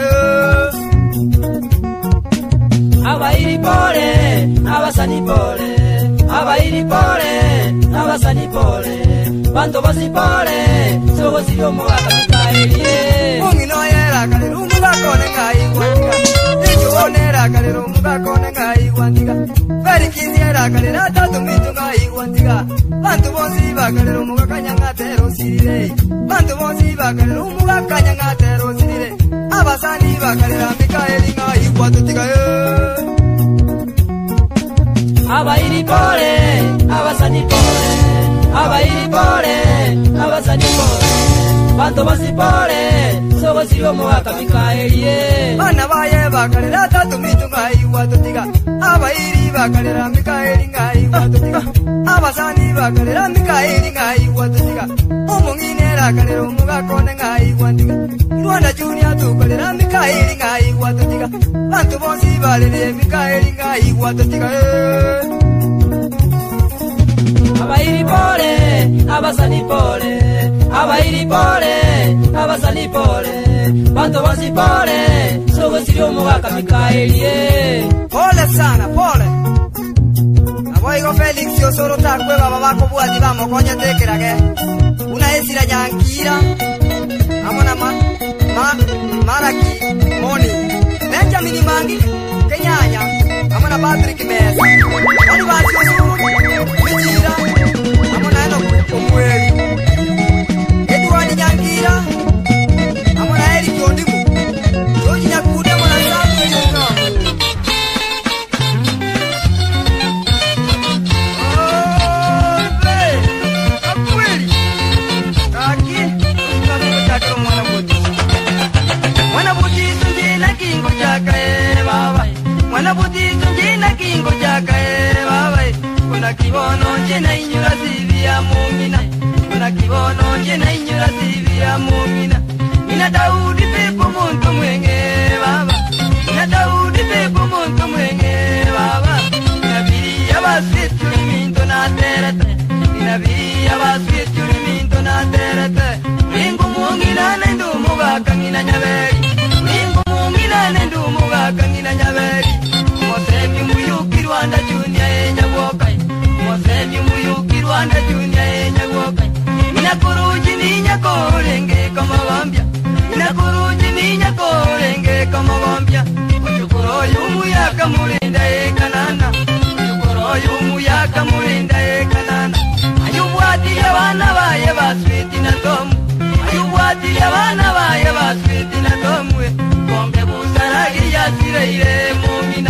Abairi pole, abasani pole Abairi pole, abasani pole Bando basi pole, sogo siyo mwaka mikaelie Mungi no yera kalera munga kone ngai wantika Nicho onera kalera munga kone ngai wantika Veri kindiera kalera tatu mito ngai wantika Bando bonzi bakalera munga kanyanga tero sirire Bando bonzi bakalera munga kanyanga tero sirire Abasani bakalera mikaeli ngai watutika Abairi pole, abasani pole Abairi pole, abasani pole Bando basi pole, sogo siyo mwaka mikaelie Bana baye bakalera tatu mito ngai watutika Abairi bakalera mikaeli ngai watutika Abasani bakalera mikaeli ngai watutika Omunginera kalera umuga kone ngai wantika Rwanda Junior tukalera mikaeli ngai watutika Bantu bonsi balere mikaeli ngai watutika Abairi pole, abasani pole Abairi pole, abasani pole Bando basi pole, sogo siyo mwaka mikaelie Pole sana, pole Aboigo Felix yo solo takwe baba bako buazi bamo konye tekerage Una esira yankira Amona Maraki Moni Benjamin Mangi Kenyanya Amona Patrick Mesa Oni basi osuru Mijira Amona eno kumweli Edward Nyankira Amona Eric Ondimu Joji Nyakude Amona Samu Yunga Mwana butizo njina kingo chakae babai Kuna kibono njina inyura sivia mumina Kuna kibono njina inyura sivia mumina Mina Daudi pepo muntu mwenge baba Mina Daudi pepo muntu mwenge baba Mina biri abaswitu liminto na terete Mina biri abaswitu liminto na terete Mingu mungina nendu mugaka ngina nyaberi Mingu mungina nendu mugaka ngina nyaberi Mosemi muyuki Rwanda Junior enyawokai Mosemi muyuki Rwanda Junior enyawokai Inakuruji ninya korenge kama wambia Inakuruji ninya korenge kama wambia Uchukuro yumu yaka mulinda ekanana Uchukuro yumu yaka mulinda ekanana Ayubwati ya wana baye baswiti na tomu Ayubwati ya wana baye baswiti na tomu Konge busaragi ya sireire mumina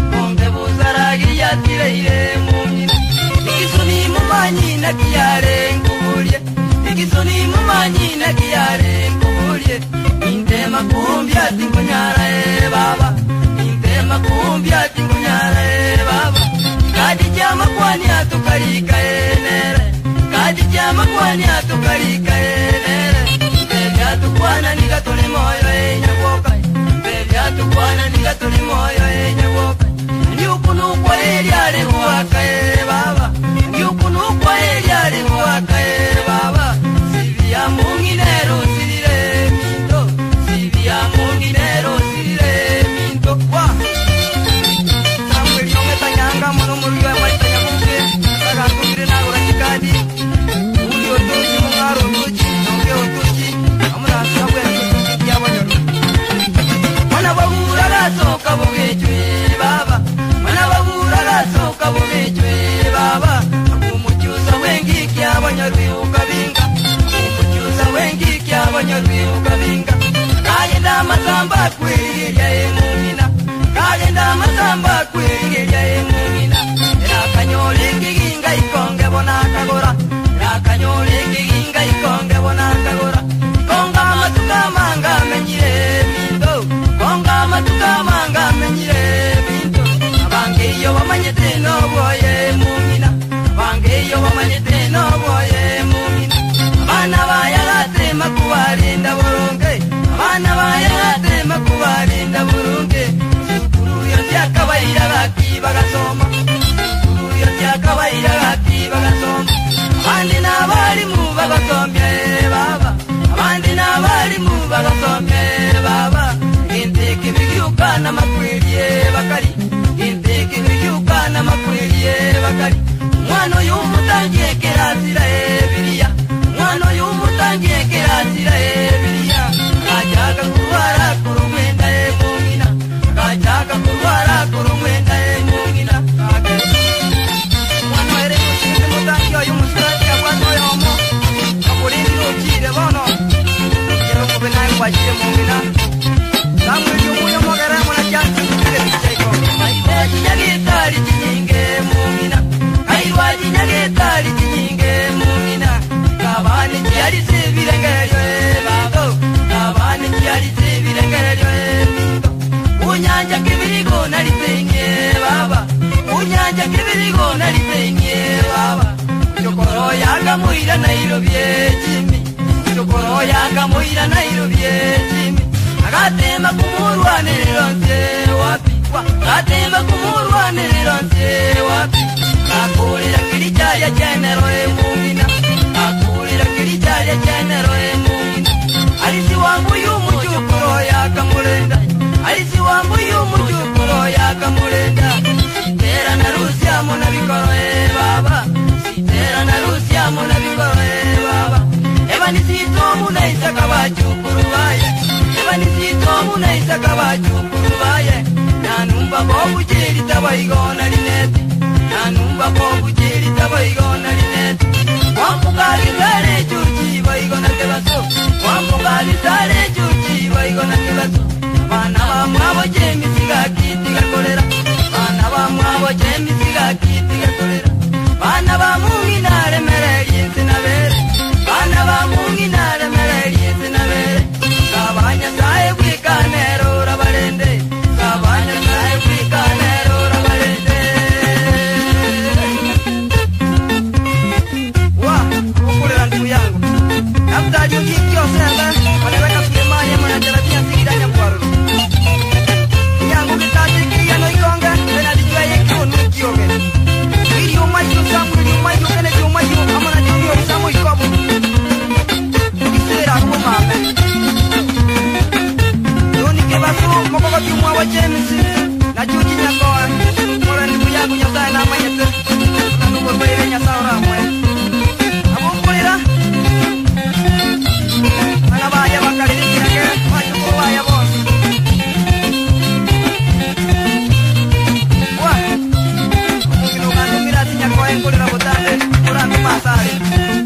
Saragi ya tireire mumina Ikisoni mumanyi na kiyare ngubulie Ikisoni mumanyi na kiyare ngubulie Intema kumbia tingunyara baba Intema kumbia tingunyara baba Kadi jama kwani atukarika nere Kadi jama kwani atukarika nere Bebi atukwana nigatole moyo nyawokai Bebi atukwana nigatole moyo nyawokai Nyukunu kwa eliare wakae baba Nyukunu kwa eliare wakae baba Sivia munginero sirire minto Sivia munginero sirire minto Wa Samuel yongeta nyanga mono muriwe maitanya mungke Saka kumire na urachikadi Uli otuji mungaro otuji Nonge otuji Amuna Samuel otuji kia wanyoru Mana wabura gaso kabo gechwe baba Mana wabura gaso kabo gechwe baba Umuchusa wengi kia wanyoru ukabinga Umuchusa wengi kia wanyoru ukabinga Kagenda masamba kwegeria emumina Kagenda masamba kwegeria emumina Rakanyole kiginga ikonge bona kagora Rakanyole kiginga ikonge bona kagora Konga matuka manga menyire minto Konga matuka manga menyire minto Abange yo wamanyete no boye mumina Abange yo wamanyete no boye mumina Abana baya bagasoma uyo cyakabaira gati bagasoma abandi nabari mu bagasomye baba abandi nabari mu bagasomye baba inteke bigyukana makwiriye bakari inteke bigyukana makwiriye bakari mwana y'umutangiye kerazira ebiriya mwana y'umutangiye kerazira ebiriya kajyaga kurwara kurumwenda emungina kajyaga kurwara kurumwenda emungina mwana ere kusinde mutangiye y'umutangiye kwano yomo kaburindi rukire bono yero kubena kwajire mungina samwe y'umuyo mogara mwana cyatsi kire bicheko aibaji nyagitari kinyinge mungina aibaji nyagitari kinyinge mungina kabani cyari sibirengeryo babo kabani cyari sibirengeryo unyanja kibirigo nalitenye baba unyanja kibirigo nalitenye baba chokoro yaga muira Nairobi ejimi chokoro yaga muira Nairobi ejimi agatema kumurwanirironse wapi agatema kumurwanirironse wapi akurira kiricaya genero emungina akurira kiricaya genero emungina alisi wangu y'umujukuro yakamurenda alisi wangu y'umujukuro yakamurenda sitera na Rusia muna bikoroe baba sitera na Rusia muna bikoroe baba eba nisito muna isaka bajukuru baye eba nisito muna isaka bajukuru baye nanumba bobujeri tabayigona linete nanumba bobujeri tabayigona linete wampugali tare chuchi bayigona tebaso wampugali tare chuchi bayigona tebaso bana bamwabo jemisiga kitiga kolera bana bamwabo jemisiga kitiga kolera bana bamunginare mereri sinabere bana bamunginare mereri sinabere kabanya sae kwikanero rabarende kabanya sae kwikanero rabarende wa ukulera ndugu yangu after you kick yourself wanaweka kiemanya mwanajaratia sikidanya kwaro yangu kitajikia no ikonga na dijua yekiwa nukioge ili umayu samu ili umayu kene umayu amana jumio samu ikobu kisera kwa mame doni kebasu mokoko kimwa wa jemisi na juji nyakoa mora ndugu yangu nyota na mayete na ndugu baile nyasara mwe abukulira ana baya bakaliri yake wacho kwa ya boss wa mungino ngando mirati nyako enkolera botande kurami masari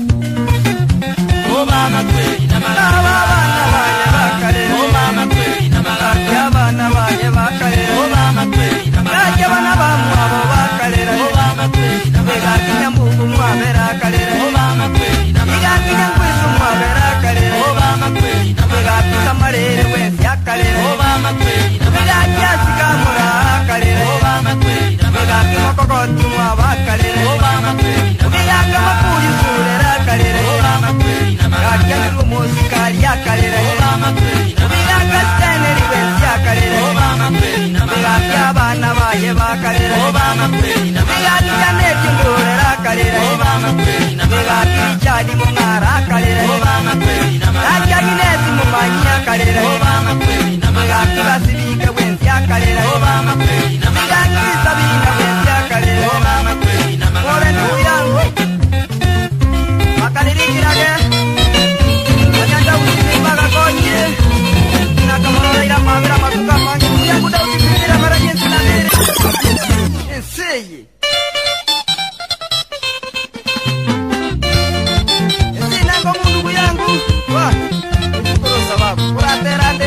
o mama kweli na mara bana baya bakale o mama kweli na mara ya bana baya bakale o mama kweli na mara ya bana bamu abo bakale o mama kweli na mara kinya mungu mwabera kale o mama kweli na mara kinya kwesu mwabera kale o mama kweli na mara kamarere wensi akale o mama kweli na mara kiasi kamura kale o mama kweli na mara kimokokoti mwabakale o mama kweli na mara kamakuri surera kale o mama kweli na mara kinya musikali akale o mama kweli na mara kasteneri wensi akale o mama kweli na mara kyabana baye bakale o mama kweli na mara kinya ndurera kale o mama kweli na mara kichali mungara kale o mama kweli na mara kinyesi mumanya kale o mama kweli na mara kibasibike wensi akale o mama kweli na mara kisabina wensi akale o mama kweli na mara ore nduyangu makalirikirage anyanda usibaga konye na kamara ira mabira makuka mangi nduyangu da usibira mara yensi na mere enseye ndugu yangu wa kwa sababu kuraterande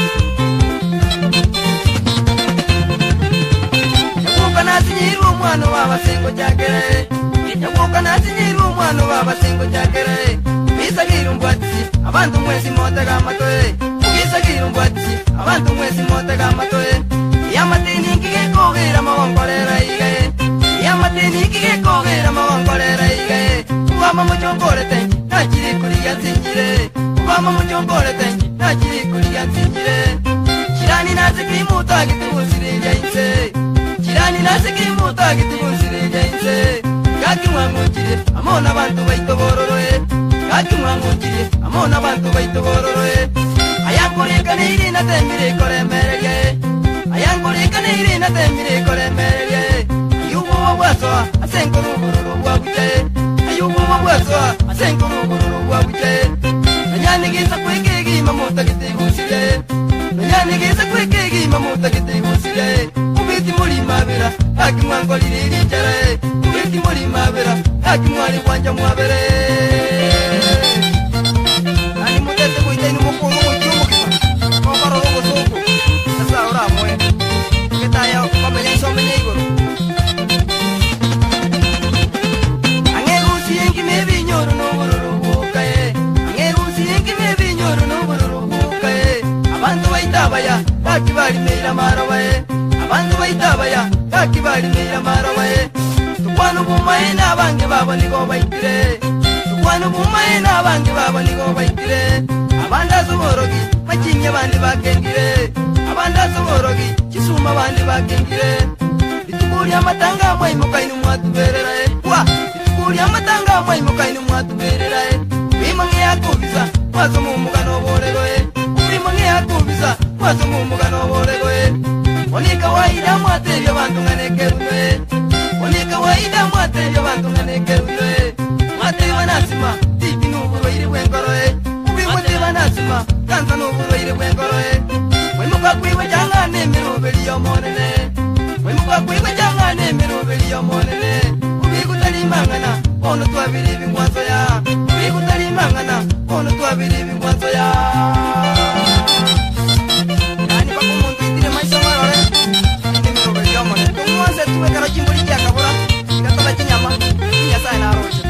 yakuka nasinyiru umwana w'abasengo cyagere yakuka nasinyiru umwana w'abasengo cyagere bisagira umbwatsi abantu mwese motega amatoye bisagira umbwatsi abantu mwese motega amatoye yamatini kigekogera mawangorera igaye yamatini kigekogera mawangorera igaye wama muchongore tenyi nakiri kuriya nzingire wama muchongore tenyi nakiri kuriya nzingire kirani nazi kimuta gituzirije inse kirani nasiki muta gitibusire jainse kaki mwangukire amona bantu baitobororoe kaki mwangukire amona bantu baitobororoe ayakoreka neire na temire koremererie ayakoreka neire na temire koremererie ayubo wabwaso asenkuru bururu bwabuje ayubo wabwaso asenkuru bururu bwabuje nyanigisa kwekegi mamuta gitibusire nyanigisa kwekegi mamuta gitibusire ubiti muri mabera kaki mwangolire rijare ubiti muri mabera kaki mwari kwanja mwabere ani mutete kuite ni mukuru mucyumukisa kokoro rubusuku asa uramwe ketaya komenya somenya igoro angerusi yengi mebi nyoro no bururu bukaye angerusi yengi mebi nyoro no bururu bukaye abantu baitabaya kaki bari meira marabaye abantu baitabaya kaki bari meira marabaye tukwano bumaye nabange babo nigo baitire tukwano bumaye nabange babo nigo baitire abanda zuborogi makinye bandi bakengire abanda zuborogi kisuma bandi bakengire bitukuri amatanga mwe mukainu mwatuberera kwa bitukuri amatanga mwe mukainu mwatuberera bimange yakubiza mwazo mu mugano boreroe bimange yakubiza mwazo mu mugano boreroe oni kawaida mwatebyo bantu nganekerwe oni kawaida mwatebyo bantu nganekerwe mwateba nasima tipi nuburoire bwengoroe ubi mwateba nasima kanza nuburoire bwengoroe mwimuka kwiwe janga nemirubeli yomonene mwimuka kwiwe janga nemirubeli yomonene ubi kutalimangana ono twabiri bingwanzo ya ubi kutalimangana ono twabiri bingwanzo ya yani bakumuntu itire maisha marore nemirubeli yomonene tumwase tuwe karo chimbuli kyakabura ikatola chinyama nyasa na roje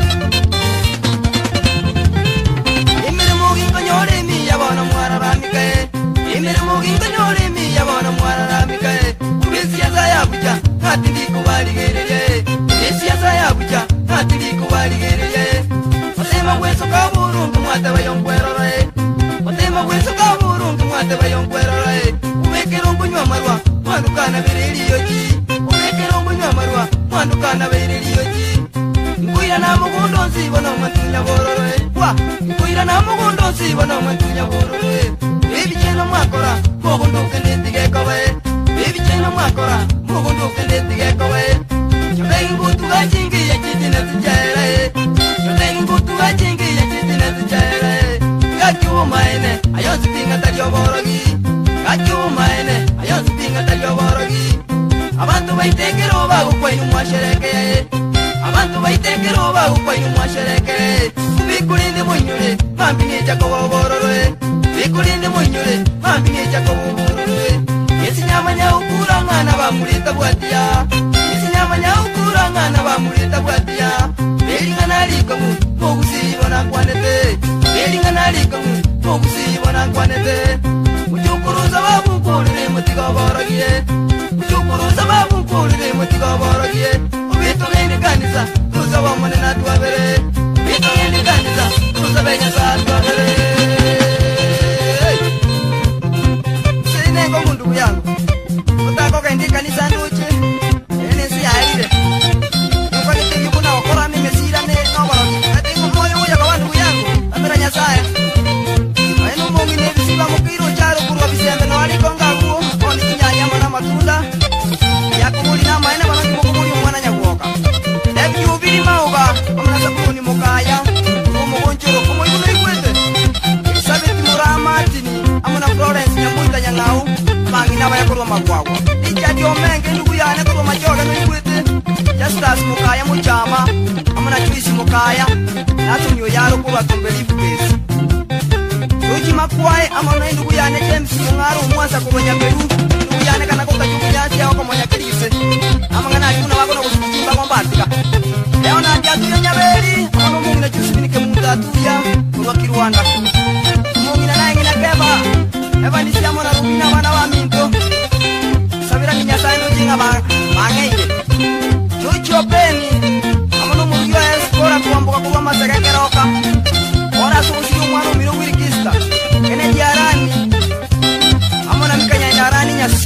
imirimo ginkonyore mi yabona mwararamikae imirimo ginkonyore mi yabona mwararamikae ubisiyaza yabuja ntati ndikubaligeriye ubisiyaza yabuja ntati ndikubaligeriye otema gweso kaburungu mwateba yonkweroroe otema gweso kaburungu mwateba yonkweroroe ubekera okunywa marwa mwandukana bereriyoki ubekera okunywa marwa mwandukana bereriyoki nkuira na mugundo nsibona mwantunya bororoe kwa nkuira na mugundo nsibona mwantunya bororoe ebikeno mwakora mugunduke ndetigekawe ebikeno mwakora mugunduke ndetigekawe chobegi ngutu gachingiye kitine zijere chobegi ngutu gachingiye kitine zijere gakiwo maene ayonsi pinga talyoborogi gakiwo maene ayonsi pinga talyoborogi abantu baitekero bagukwainu mwasherekeye abantu baitekero bagukwainu mwasherekeye bikulinde munyure mambi nejako bobororoe bikulinde munyure mambi nejako bobororoe yesinyamanya ukura ngana bamuleta bwatia yesinyamanya ukura ngana bamuleta bwatia belingana likomu mogusibona kwanete belingana likomu mogusibona kwanete ujukuruza babukulire mutigoborogie ujukuruza babukulire mutigoborogie ubitugende kanisa tuza bamone natwabere ubitugende kanisa tuza benya satwabere sinengo mundu yangu utako kendi kanisa nduche ene si aide ukani tingi kuna okora nimesira ne noboro ati moyo uya kwa ndugu yangu atara nyasaye ayeno mongi ne bisiba mukiro charo kurwa bisembe no ali konga huo oni kinyanya mana matunda yakubuli na maana bana kimukubuli mwana nyagoka ebi ubiri mauba omna sabuni mukaya umugonjoro kumo yume kwete sabiti muramatini amuna Florence nyamuita nyangau mangina bayakorwa magwagwa ijadi omenge ndugu yane korwa majoga kwete Justus mukaya muchama amuna Juice mukaya natunyo yaro kuba tumbelifu base Uji makwae amuna ndugu yane James mungaro umwasa kuronya Peru ndugu yane kana koka jukunyasi yao kamonya kelise amangana ajuna wako na kusikimba kombatika leo na jatu nyabeli amuna mungu na Juice binike mutatuya kurwa Kirwanda mungu na naye ngina keba eba nisi amuna rubina wana wa minto sabira kinyasa ino jinga bangeide Chuchi openi amuna mungu ya eskora kuambuka kuwa masekekeroka ora sumusiri umwana umiro wirikista ene diarani amuna mikanya ndarani nyasi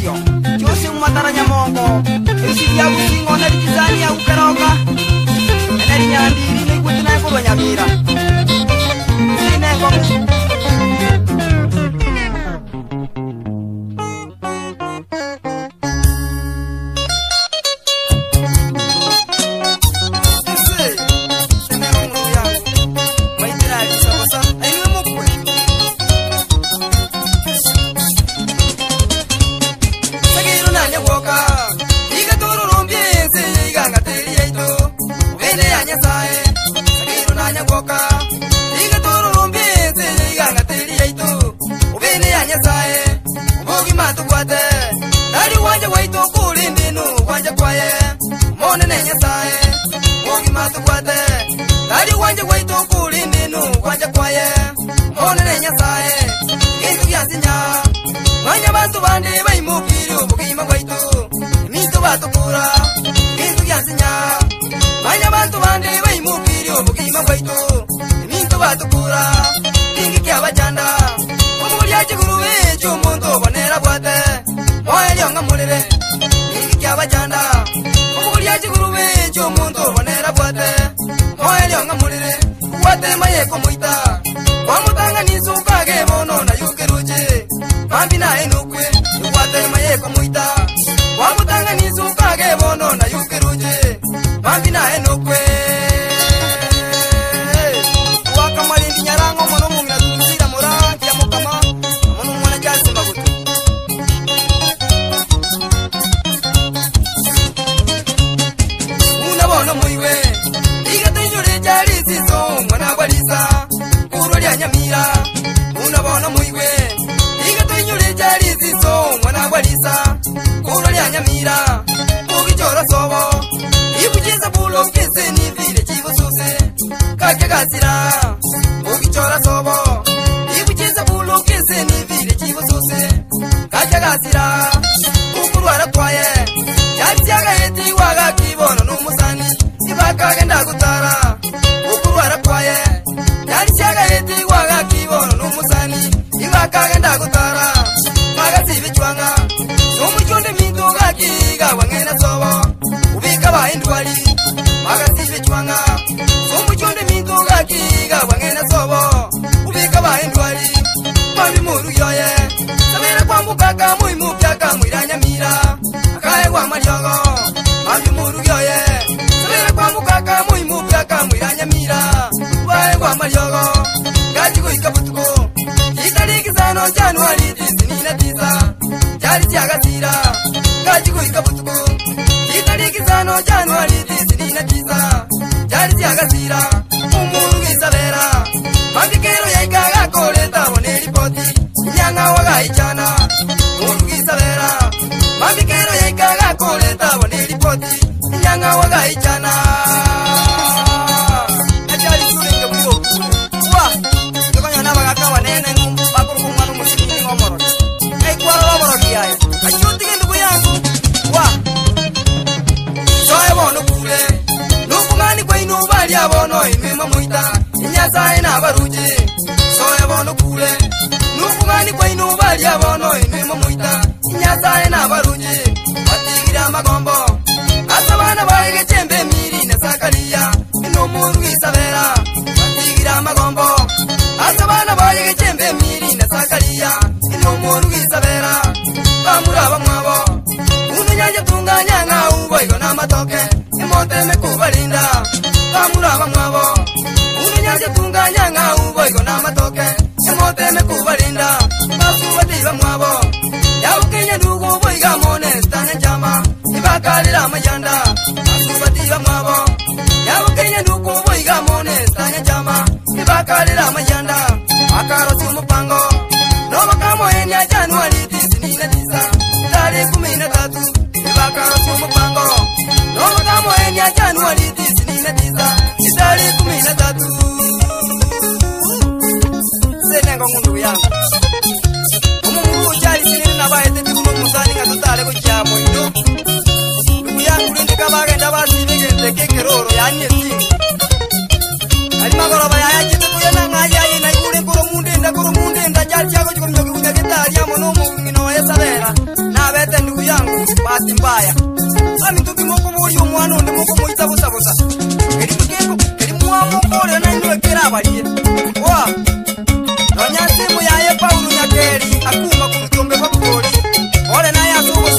Nonya simu ya Paulo Nyakeri akuma kumtombe kwa kukoli. Ole na ya suko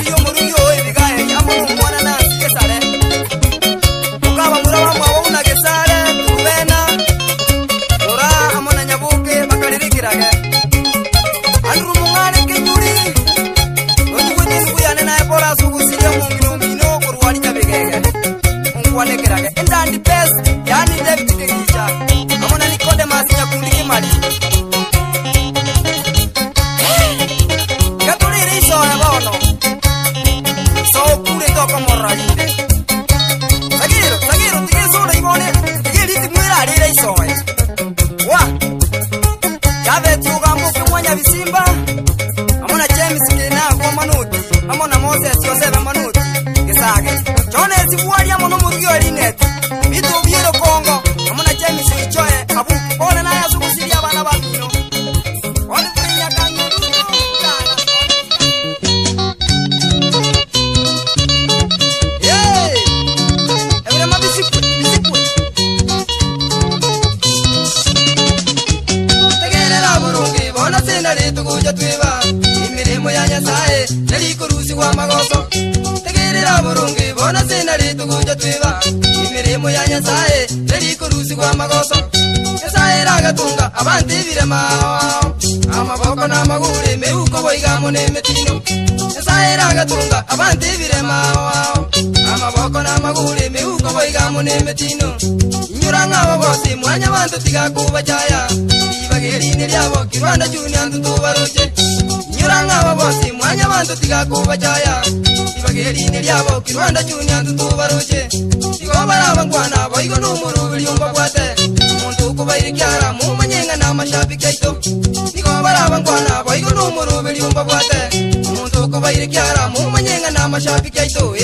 magoso tegirira burungi bona sinari tuguja twiba imirimo ya Nyasaye eri kurusi kwa magoso Nyasaye ragatunga abandi birema amaboko n'amaguru meruko boigamo n'emetino Nyasaye ragatunga abandi birema amaboko n'amaguru meruko boigamo n'emetino inyura nk'abo bose mwanya bantu tigakuba cyaya ibagerine ryabo kirwanda junior ntutubaroje inyura nk'abo bose mwanya bantu tigakuba cyaya ibagerine ryabo kirwanda junior ntutubaroje igobara abangwana boigo n'umurubiri yumva bwate umuntu kubayirikyara mu manyenga n'amashapi kaito igobara abangwana boigo n'umurubiri yumva bwate umuntu kubayirikyara mu manyenga n'amashapi kaito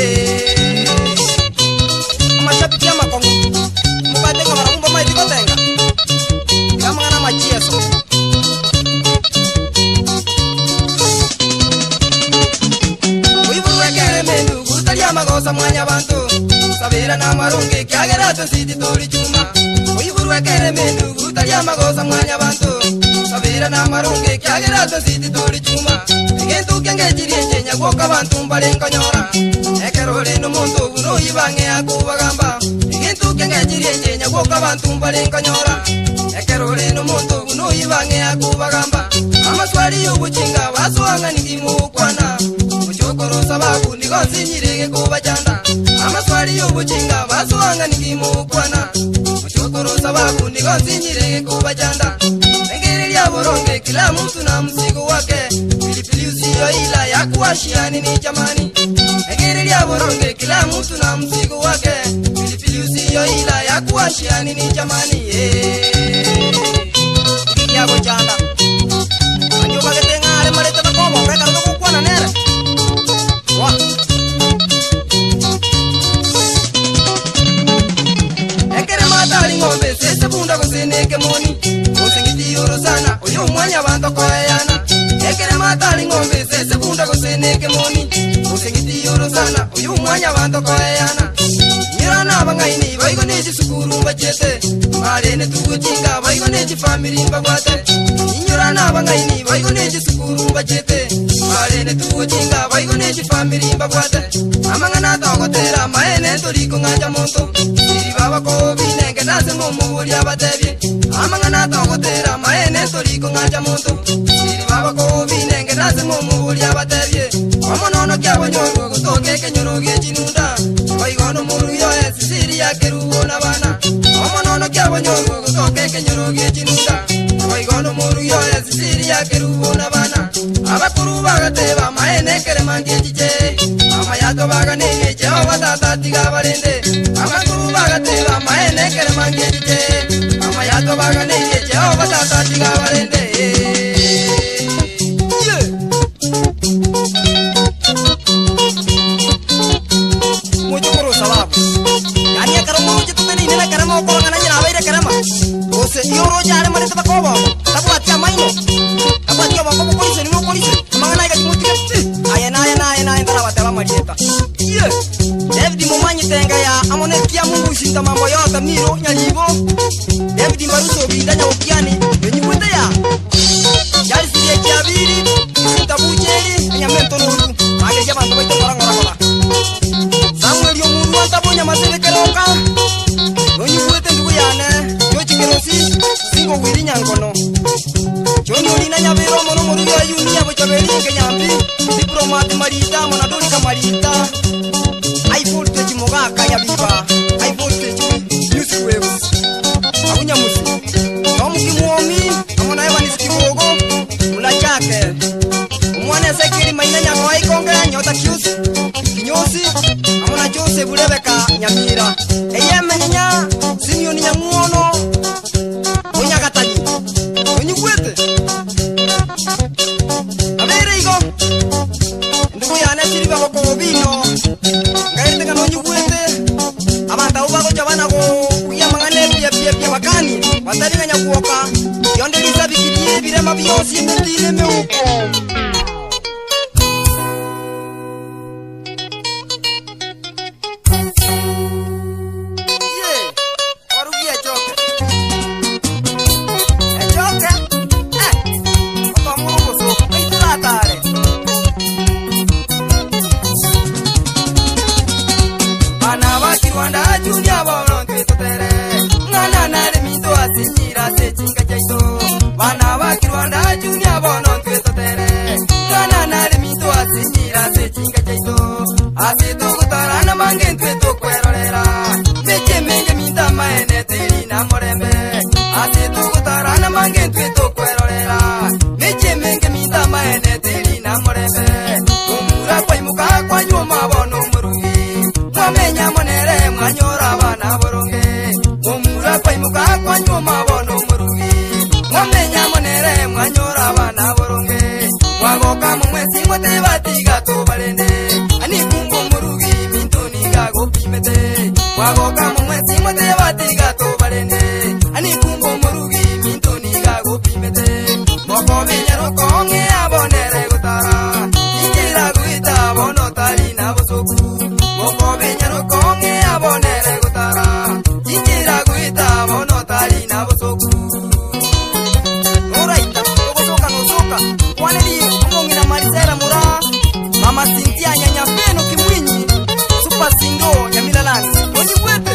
amashapi y'amakongo mubate ko barumva maiti kotenga kamana machieso uiburwekere mendu gutalia magosa mwanya bantu sabira na marungi kyagera to siti tori chuma uiburwekere mendu gutalia magosa mwanya bantu sabira na marungi kyagera to siti tori chuma ngentu kenge jirie nyagoka bantu mbalenga nyora ekerole no muntu uno ibange akubagamba ngentu kenge jirie nyagoka bantu mbalenga nyora ekerole no muntu uno ibange akubagamba amaswali y'ubukinga baswanga ningimukwana muchokoro sababu nigonzinyirege kubajanda amaswali y'ubukinga baswanga ningimukwana muchokoro sababu nigonzinyirege kubajanda engeri lya boronge kila mtu na mzigo wake pilipili usiyo ila ya kuashiani ni jamani engeri lya boronge kila mtu na mzigo wake pilipili usiyo ila ya kuashiani ni jamani yabo janda anjo bagetenga ale marete bakomo peka ndo kukwana nere wa ekere matali ngombe sese bunda kuseneke moni usingiti yoro sana uyu mwanya bantu koyana ekere matali ngombe sese bunda kuseneke moni usingiti yoro sana uyu mwanya bantu koyana nyirana bangaini baigo neji sukuru bachete marene tuguchinga baigo neji family mbagwate nyirana bangaini baigo neji sukuru bachete marene tuguchinga baigo neji family mbagwate amangana togotera maene toriko ngaja monto iri baba ko binenge nase mumuri abatebye amangana togotera maene toriko ngaja monto iri baba ko binenge nase mumuri abatebye omonono kyabonyogo gutoke kenyoroge jinunda baigo no muru yo siri yake ruona bana omonono kyabonyogo gutoke kenyoroge jinunda baigo no muru yo siri yake ruona bana abakuru bagateba maene kere mangejije amayato baganenge Jehova tata tiga barende abakuru bagateba maene kere mangejije amayato baganenge Jehova tata tiga barende muchukuru sababu yani akaramu chituteni nina karama ko ngana nyina abaire karama ose yoro jare mane tabakobo tabatia maino tabatia bako polisi ni polisi mangana ga muchike ayana ndara watela marieta David mumanyi tenga ya amone kia Mungu shinda mambo yote miro nyalibo David maruso bidanya ukiani wenyi kwenda ya yali siye kiabiri shinda bujeri nyamento nuru age jaba ndo baito ngora Samuel yo mundu antabonya masebe keroka wenyi kwete ndugu yane yo chikerosi singo wiri nyangono Joni olina nyabero mono muru ya yuni yabo chaberi kenyambi diplomat marita mona doli kamarita I voltage mogaka ya biba I voltage music waves abunya musi nomuki muomi amona eva niskibogo mula chake umwane sekiri maina nyako aikonga nyota kyusi kinyosi amona jose bulebeka nyamira eyemenya simioni nyamuono onya katani onyi kwete abereigo ndugu yana siriba bako bino ngaite kana onyi kwete abanta ubako chabana ko kuyamangane pia wakani watari nyakuoka yonde lisabikirie birema byosi ndile meuko Asitu kutarana mangentwe tukwerorera Meche menge minta maene tiri na morembe Asitu kutarana mangentwe tukwerorera Meche menge minta maene tiri na morembe Umura kwa imuka kwa nyuma bono murugi Mwamenya monere mwanyora bana boronge Umura kwa imuka kwa nyuma bono murugi Mwamenya monere mwanyora bana boronge Mwagoka mumwesi mwote batiga tubalende Ani kumbo murugi mintoni gago pimete Mwagoka mumwesi mwote batiga tubalende Ani kumbo murugi mintoni gago pimete Moko binyaro konge abonere gutara Injira guita bono tali na bosoku Moko binyaro konge abonere gutara Injira guita bono tali na bosoku Oraita, togosoka nosoka Kwaneli, kumongina Marisela Mura Mama Cynthia nyanya Feno Kimwinyi Super Singo ya Milalani Oji kwete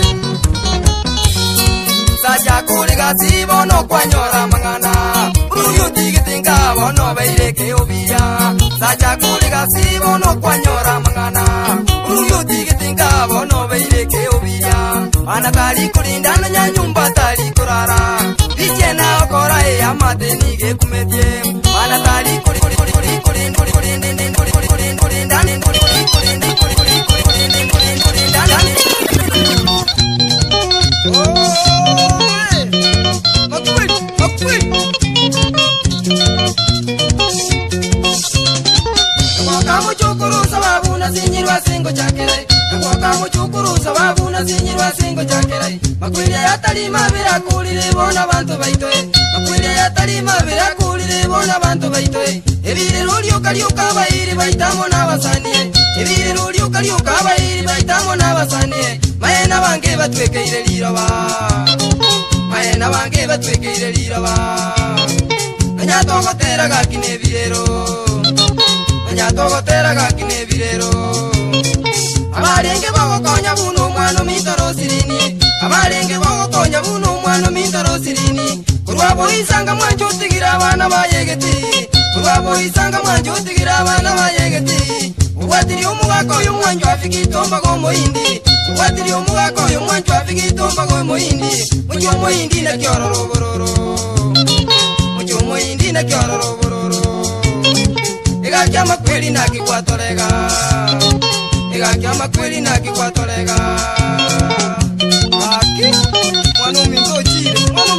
Saja kuliga bono kwanyora mangana Uruyo tigitinga bono beireke obia Saja kuliga bono kwanyora mangana Uruyo tigitinga bono beireke obia Anatali kulinda na nyanyumba tali kurara Vichena okora e amate nige kumedie Anatali kulinda Sinyirwa singo chakere Nakoka muchukuru sababu na sinyirwa singo chakere Makwilya yatali mabira kulire bona bantu baitoe Makwilya yatali mabira kulire bona bantu baitoe Ebire ruliuka liuka bairi baitamo na basanie Ebire ruliuka liuka bairi baitamo na basanie Maena bange batwekeire liroba Maena bange batwekeire liroba Anyatogotera gakine birero Anyatogotera gakine birero Abarenge bagokonya buno mwana mitoro sirini Abarenge bagokonya buno mwana mitoro sirini Kurwabo isanga mwanjutigira abana bayegeti Kurwabo isanga mwanjutigira abana bayegeti Uwatiri umugako y'umwanjo afikitomba go moyindi Uwatiri umugako y'umwanjo afikitomba go moyindi Mujo moyindi na kyororo bororo Mujo moyindi na kyororo bororo Ega kyama kweli na kikwatorega Ega kyama kweli na kikwatorega Aki Mwano minto chile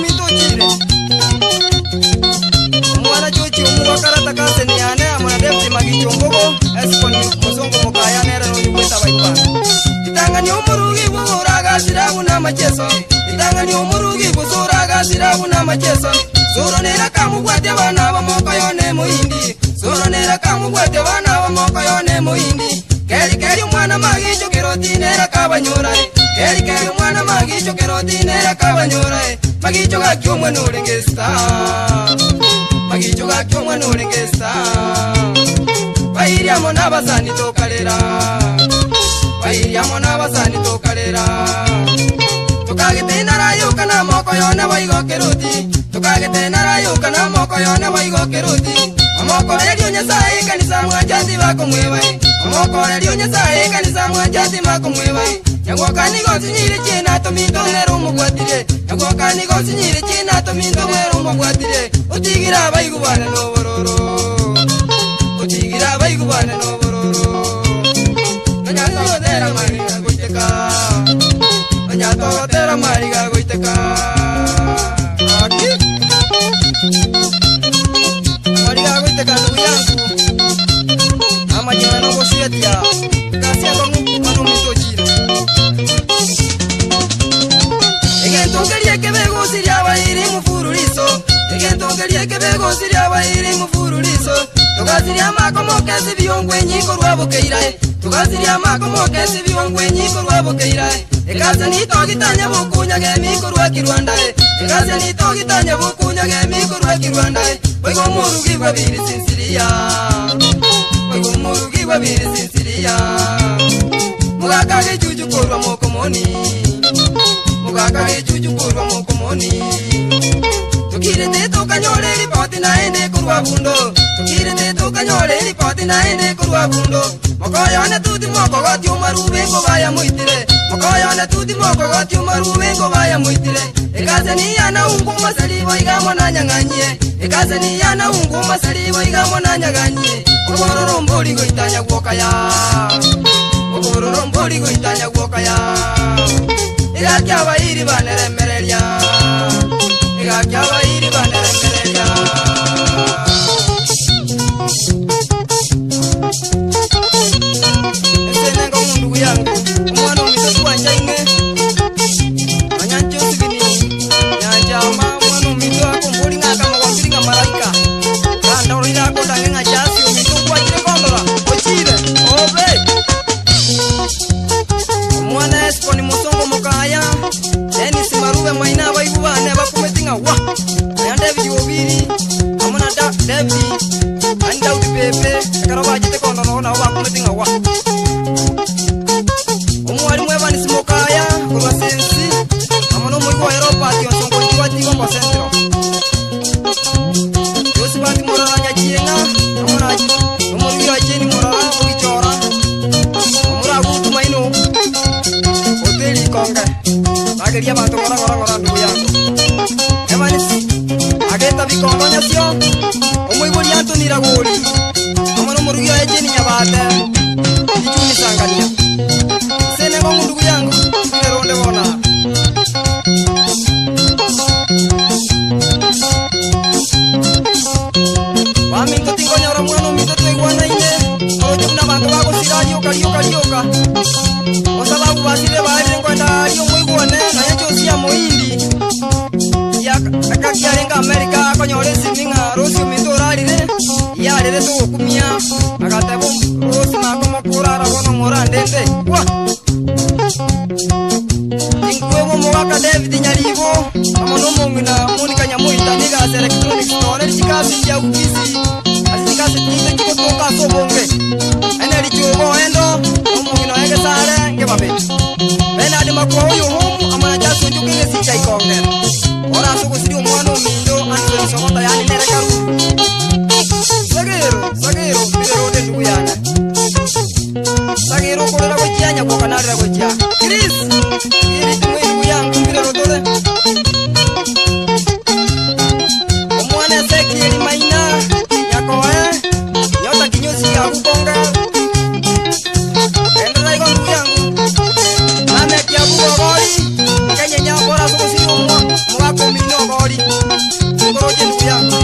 Mwana jochi umuwakarata kase ni ane Mwana defti magichongogo Esikoni muzongo mokaya nere no yuweta baipana Itangani umurugi buzuraga sirabu na macheso Itangani umurugi buzuraga sirabu na macheso Suro nera kamu kwate wana bamoko yone muhindi Suro nera kamu kwate wana bamoko yone muhindi Keri keri mwana magicho keroti nera kabanyurae Keri keri mwana magicho keroti nera kabanyurae Magicho ga kyumwe nurengesta Magicho ga kyumwe nurengesta Bairiamo nabasani tokalera Bairiamo nabasani tokalera Tukagete narayuka na moko yone baigo keroti Tukagete narayuka na moko yone baigo keroti Amoko relio nyasaye kanisa mwanjati bako mwewe Amoko relio nyasaye kanisa mwanjati bako mwewe Nyangoka nigo sinyire chena to minto nero mugwatire Nyangoka nigo sinyire chena to minto nero mugwatire Utigira baigubana no bororo Utigira baigubana no bororo Nyango tera mariga goiteka Nyango tera mariga goiteka Aki Mariga goiteka ndugu yangu Ama jina no bosietia Kasi abangu manu mitochira Egentongerie kebego siria bairi mufururiso Egentongerie kebego siria bairi mufururiso Tugasiria makomo kesi biongwe nyiko rwabo keirae Tugasiria makomo kesi biongwe nyiko rwabo keirae Ekase nito gitanya bukunya gemiko rwa kirwandae Ekase nito gitanya bukunya gemiko rwa kirwandae Wego murugi babiri sinsiria Wego murugi babiri sinsiria Mugaka gejuju korwa mokomoni Mugaka gejuju korwa mokomoni tukire tetu kanyole ripoti na ende kurwa bundo tukire tetu kanyole ripoti na ende kurwa bundo mokoyo na tuti moko goti umarube ngo baya muitire mokoyo na tuti moko goti umarube ngo baya muitire ikaze ni yana ungu masalibo igamo na nyanganyie ikaze ni yana ungu masalibo igamo na nyanganyie obororo mboli go itanya gwokaya obororo mboli go itanya gwokaya igakya bayiri baneremereria igakya bayiri baneremereria esenengo mundu yangu umwana umito kwanja ine anyanjo sibini nyanja ma umwana umito akomboli ngaka mawambiri nga malaika kanda olira ko tangenga chasi umito kwajire kondola ochire obe umwana esponi musongo mokaya Dennis Marube maina baibu bane bakumetinga wa ya David obiri amuna David anda udipepe karaba jite kono na bakumetinga wa umwari mwebani simokaya kwa sensi amono mwiko Europa ati onsongo jiwati kwa centro yosi bati morala nyajienga amuna umuri ajeni morala ukichora umura gutu maino hoteli konga ageria bantu gora ndugu yangu evanis ageta bikongo nyasio umwiguri antonira gori amono murugi ajeni nyabate ichuni sangania sene ngo ndugu yangu ronde bona wami ngotingo nyoro mwana mitoto igwana ine ojo na bantu bako sirayo karioka osababu basire baje kwenda aliyo mwigone na yacho sia moindi ya akakiarenga Amerika konyole siminga rosi mitoralire ya lere to kumia akatebo rosi makoma kurara bono morandende wa ingwemo mwaka David nyalibo amono mungina munika nyamuita niga electronic store chikasi ya ukisi asikasi tinte chikotoka sobonge ene lichobo endo mungina ege sare ngebabe bena de makoyo homu amana jaso njukenge sicha ikonge ora soko siri umwana umindo anzo sokota yani nerekaru sagero biro de nduyana sagero kolera kujanya kwa kanara kujya Chris iri tumwe yangu biro dole umwana seki eli maina yako nyota kinyozi ya kukonga endra iko yangu ame kia bugori kenya nyabora soko siri mwako mino gori ngoroje ndugu yangu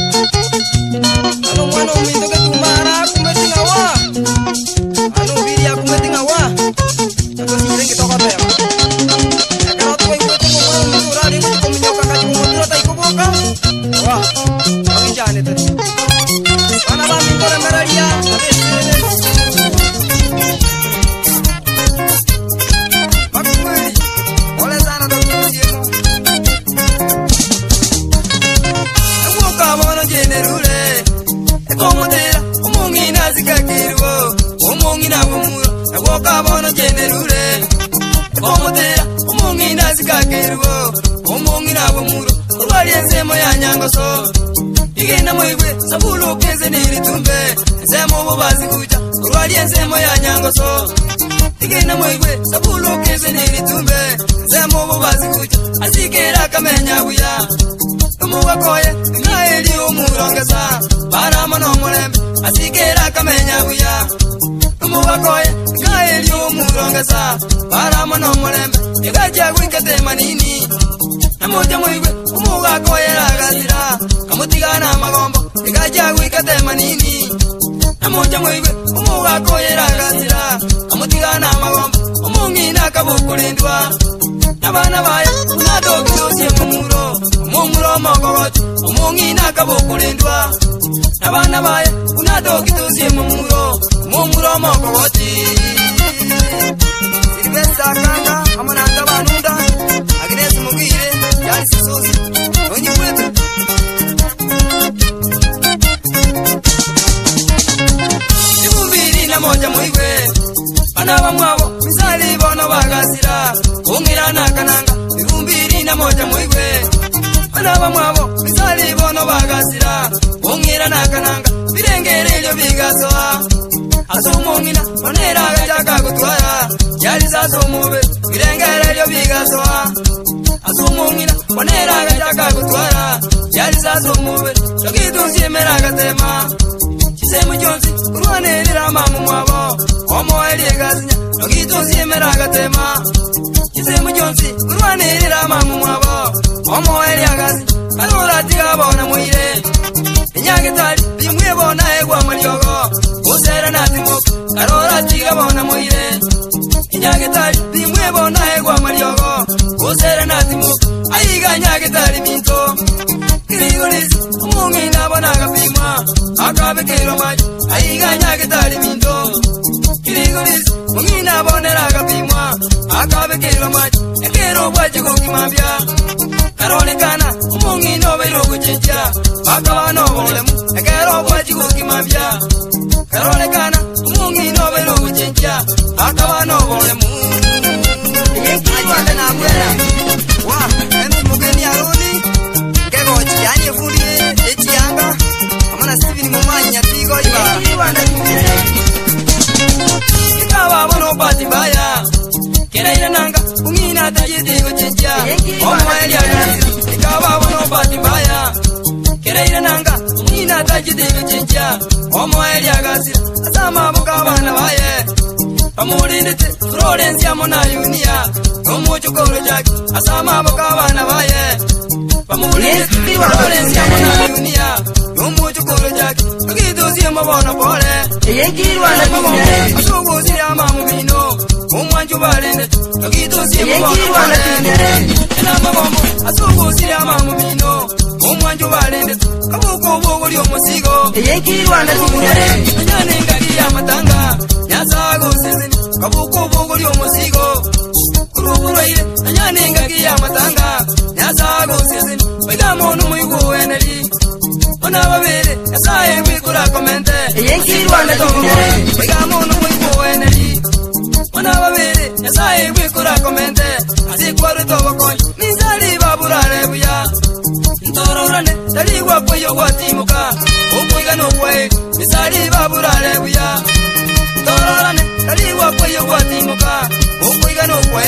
ano mwana umindo ketumara kumetinga wa ano biri ya kumetinga wa chato sirenge toka bea akara to kumetinga mwana umindo rari kuminyoka kati motoro taikoboka wa amijane tete ana ba mindore meraria bakwe ole sana dokuje Kamono generule ekomotera umungina zikakirwo umungina bumuro ego kamono generule ekomotera umungina zikakirwo umungina bumuro urwali ensemo ya nyangoso igenda mwigwe sabulu keze niritumbe ensemo bobazi kuja urwali ensemo ya nyangoso igenda mwigwe sabulu keze niritumbe ensemo bobazi kuja asikera kamenya buya umuwakoye ngaeli umurongeza barama no mulembe asikera kamenya buya umuwakoye ngaeli umurongeza barama no mulembe igaja gwikete manini namoja mwigwe umuwakoye ragazira kamutigana magombo igaja gwikete manini namoja mwigwe umuwakoye ragazira kamutigana magombo umungina kabukulindwa nabana baye unadogidosie mumuro mogogoti umungina kabukulindwa nabana baye unadogidosie mumuro mogogoti Silvestra kanga amananga banunda Agnes mugire yali sisosi onyi kwete Ibumbiri na moja muigwe Anaba mwabo misali bono bagazira Ungira na kananga Ibumbiri na moja muigwe Banaba mwabo misali bono bagasira Bungira nakananga birengere elyo bigasoa Asumungina onera agachaka kutwara Yali sasa umube birengere elyo bigasoa Asumungina onera agachaka kutwara Yali sasa umube Tokitu siemera agatema Chisemu jonsi kurwane elira mamu mwabo Omo elie gazinya Tokitu siemera agatema Chisemu jonsi kurwane elira mamu mwabo Omo elie gazinya Kalura tiga bona muire Inyagitari bimwe bona egwa malyogo Usera natimoka Kalura tiga bona muire Inyagitari bimwe bona egwa malyogo Usera natimoka Aiga nyagitari minto Kirigolis Umungi nabona agapima Akabekero maji Aiga nyagitari minto Kirigolis Umungi nabona agapima Akabekero maji Ekero bwaji kukimambia Karonekana umungi nobero kuchenja Bakabano bolemu Ekero bwaji kukimambia Karonekana umungi nobero kuchenja Bakabano bolemu Ayuande na mwela Wa, emu mugeni aroni Kego chiyanye furi Echiyanga Amana Steven mumanya tigo iba Ayuande kumele Ikawa bono pati baya Kera ina nanga Ungina tajiti kuchenja Omo elia gazi Ikawa bono pati baya Kera ina nanga Ungina tajiti kuchenja Omo elia gazi Asama buka bana baye Pamulindite Florence ya mona yunia Umuchu kuru jaki Asama buka bana baye Pamulindite Florence ya mona yunia Umuchu kuru jaki Kakitu siya mabona pole Yekirwa na kumele Asugu siya mamu mino Umwanchu balende Kakitu siya mabona pole Ena mabomo Asugu siya mamu mino Umwanchu balende Kabuku bugu liyo musigo Yekirwa na kumele Nyane ngagi ya matanga Nyasago sezini Kabuku bugu liyo musigo Kuruburo ile Nyane ngagi ya matanga Nyasago sezini Wida monu muigu eneli Ona babere Yasaye mwikura komente Yekirwa na kumele Wida monu muigu eneli Ona babere Yasaye mwikura komente Asikwaru togo konyi Nizali baburare buya Ntororane Daligwa kweyo watimuka Ukwiga nukwe Nizali baburare buya Ntororane Daligwa kweyo watimuka Ukwiga nukwe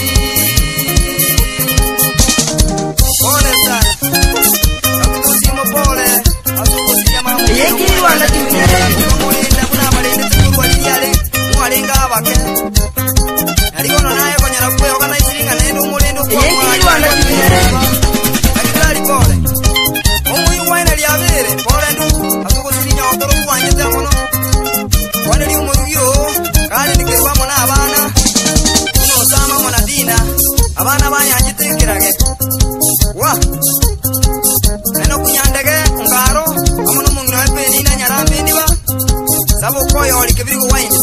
Pole sana Kakutusimo pole Asukusiya mamu Yekirwa na kumele Mulinda kuna malinde Tukuru waliyale Mwalinga abake Nalikono naye konyera kwe Okana isiringa nendu mulindu Yekirwa na kumele Kakitali pole Umuyu waina liyabere Pole ndu Asukusirinya otoro kuwanyete mono Wane li umurugio Kali nikirwa mona abana Uno sama mona dina Abana banyanyite kirage Wa Neno kunyandege Ungaro Amono mungino epe nina nyarambi niba Sabo koyo olikebirigo wines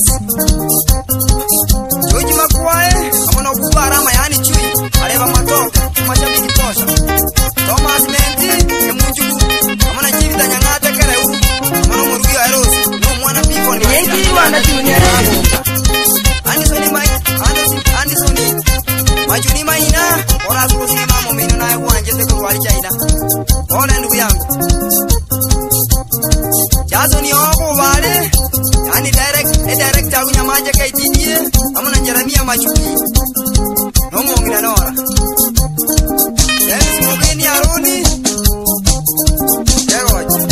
Joji makuwae Amono kubara mayani chui Areba matoke Mashabiki tosha Thomas Menti Emunjugu Amana jibita nyangate kereu Amana murugio erosi No mwana pipo ni Yekirwa na kumele Andisoni mai Andisoni Majuni maina Ora sukusi mamo mino na uwanjete kuruwali chaida Ole ndugu yangu Jazo ni oku wale Yani direct agunya maja kaitidie Amana Jeremia Machuki No mwongina nora Dennis Mugeni Aroni Yegoji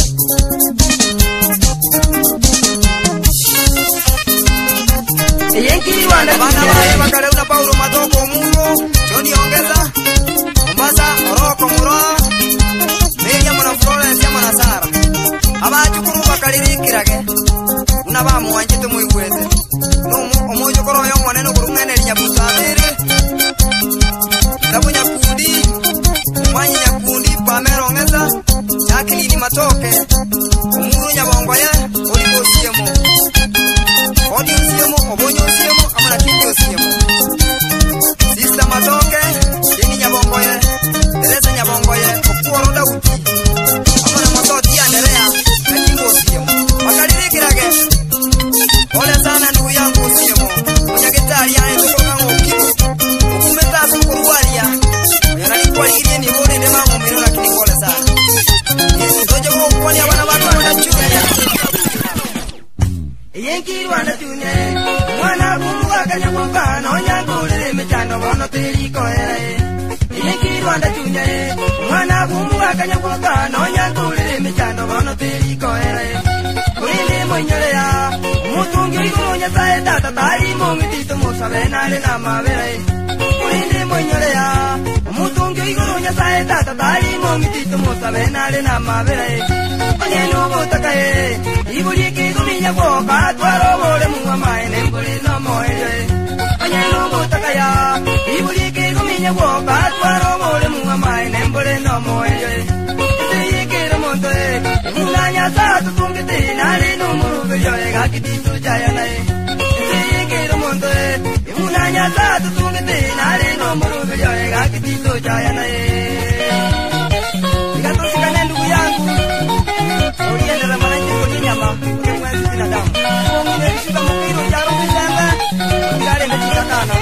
Yekirwa na Bana bae kumele bakale una Paulo Matoko Muro Johnny Ongeza Mombasa Oroko Muro Meya mwana Florence ya mwana Sara Abachukuru bakalirikirage Una bamu wanjete muigwete Omojo koro yo mwaneno kurungene linyabusabere Ndabunya kundi Mwanyi nyakundi Pamero Ongeza Jacqueline Matoke Umuru Nyabongoye Olivo Siemo Odi Siemo Obonyo Siemo Amana Kinyo Siemo Sister Matoke Dini Nyabongoye Teresa Nyabongoye Okuoro Dauti Amana Mototi Anderea Nakimbo Siemo Bakalirikirage Ole sana wakanya wakano nyangulire michando bono tiriko ere Ikirwanda chunye mwana gumu wakanya wakano nyangulire michando bono tiriko ere Kulinde mwenyerea mutungi igurunya sae tata tari mongitito musabena le na mabere Kulinde mwenyerea mutungi igurunya sae tata tari mongitito musabena le na mabere Onyeno botakae ibuli kiguminya boka twaro bole muwa maene mbuli no moere Onyeno botakaya ibuli kiguminya boka twaro bole muwa maene mbuli no moere Teyekero monte unanya sa tutungite nare no murube yoe gakitito jaya nae Teyekero monte unanya sa tutungite nare no murube yoe gakitito jaya nae Gato sikane ndugu yangu Uriende la mara njiko ni nyama Ule mwezi binadamu Mwongine vishika mkiro jaro mizembe Ngare mechika kana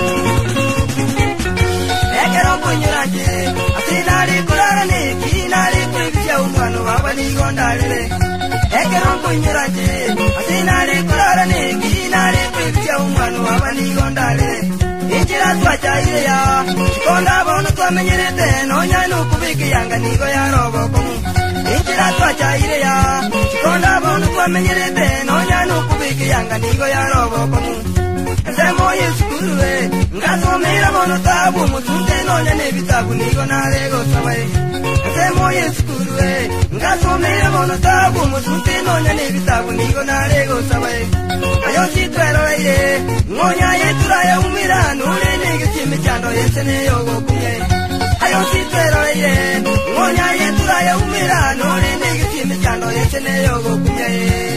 Ekero kunyuranje Asinari kurarane Kinari kuibisha umwano Wabani gondalele Ekero kunyuranje Asinari kurarane Kinari kuibisha umwano Wabani gondalele Injira tuacha ile ya Chikonda bono tuamenyerete Nonyanu kubiki yanga nigo ya robo kumu Injira tuacha ile ya Chikonda bono tuamenyerete Nonyanu kubiki yanga nigo ya robo kumu Semo yesukuru Ngasomera bono tabu Mutunte nonya nebitabu nigo narego sabae Semo yesukuru Ngasomera bono tabu Mutunte nonya nebitabu nigo narego sabae Ayo sitwero leire Ngonya yetura ya umira Nule nege chime chando yesene yogo kumye Ayo sitwero leire Ngonya yetura ya umira Nule nege chime chando yesene yogo kumye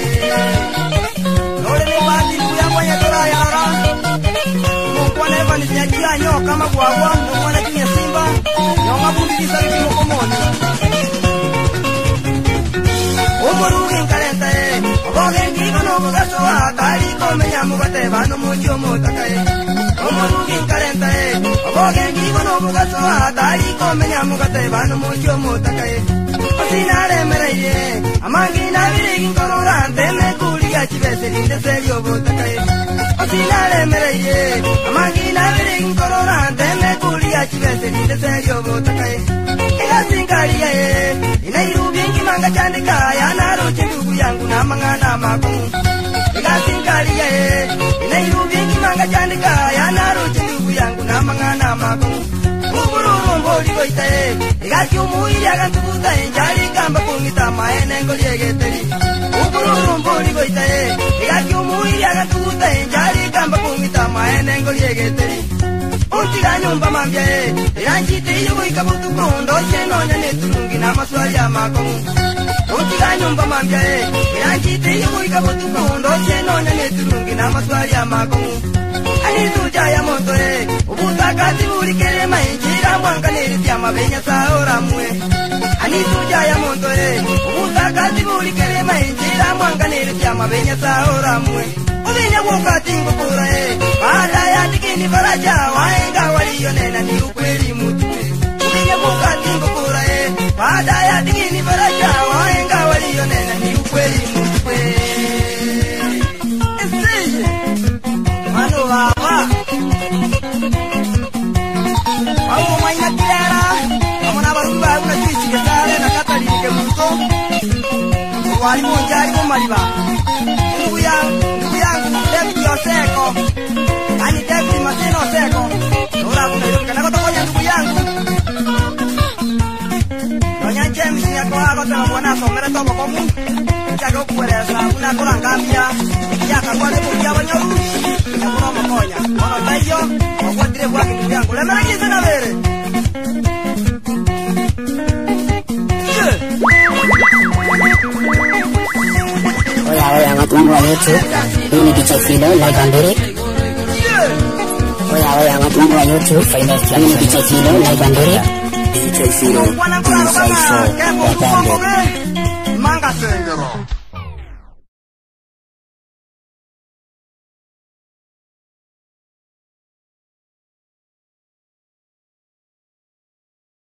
Nule ni wati nuya mwenye tora ya ora Mokwane vani sinyajia nyo kama guagua Mokwane kinye simba Nyonga bundi kisa kimo komoni Umurugi nkalenta Oboge nkigo no bugasoa Kali kome nyamugate Bano mochi omotakae Umurugi nkalenta Oboge nkigo no bugasoa Kali kome nyamugate Bano mochi omotakae Osinare mereire Amangi nabirigi nkorora Nteme kuli ya chibese Linde seri obotakae Osinare mereire Amangi nabirigi nkorora Nteme kuli ya chibese Linde seri obotakae Singaria inairubi ngimanga chandika yanaruche ndugu yangu na mangana makumu Singaria inairubi ngimanga chandika yanaruche ndugu yangu na mangana makumu Ubururu mboli goitae Igakiumuiri agantubuta enjari kamba kungita maene ngoliegeteri Ubururu mboli goitae Igakiumuiri agantubuta enjari kamba kungita maene ngoliegeteri Untiga nyumba mambia Iranchite yugo ikabutu kondo Shenonya neturungi na maswali ya makomu Untiga nyumba mambia Iranchite yugo ikabutu kondo Shenonya neturungi na maswali ya makomu Anituja ya moto Ubuta kati buri kerema Injira mwanga niriti amabenya saora mwe Anituja ya moto Ubuta kati buri kerema Injira mwanga niriti amabenya saora mwe Ubinya wakati ngukura Baada ya tikini faraja Waenga waliyo nena ni ukweli mutue Ubinya wakati ngukura Baada ya tikini faraja Waenga waliyo nena ni ukweli mutue Eseye Mano wama Wawo maina kilera Amona barumba una chuisi kesare Na katali nike muto Wali monjari kumaliba Ndugu yangu Depi oseko Ani depi masino oseko Nura kuna iluka Nako tokonya ndugu yangu Nonya nchemi sinyako Tena mwana somere tobo komu Chaka ukuwereza Kuna kura ngambia Yaka kwa lepo kia wanyoru Yakuro mokonya Mono taiyo Wakwatire kwaki ndugu yangu Lemera kise na vere Oya ngatumu wa YouTube Ini DJ Philo legendary Oya ngatumu wa YouTube Ini DJ Philo legendary DJ Philo 254 legendary Manga Sengero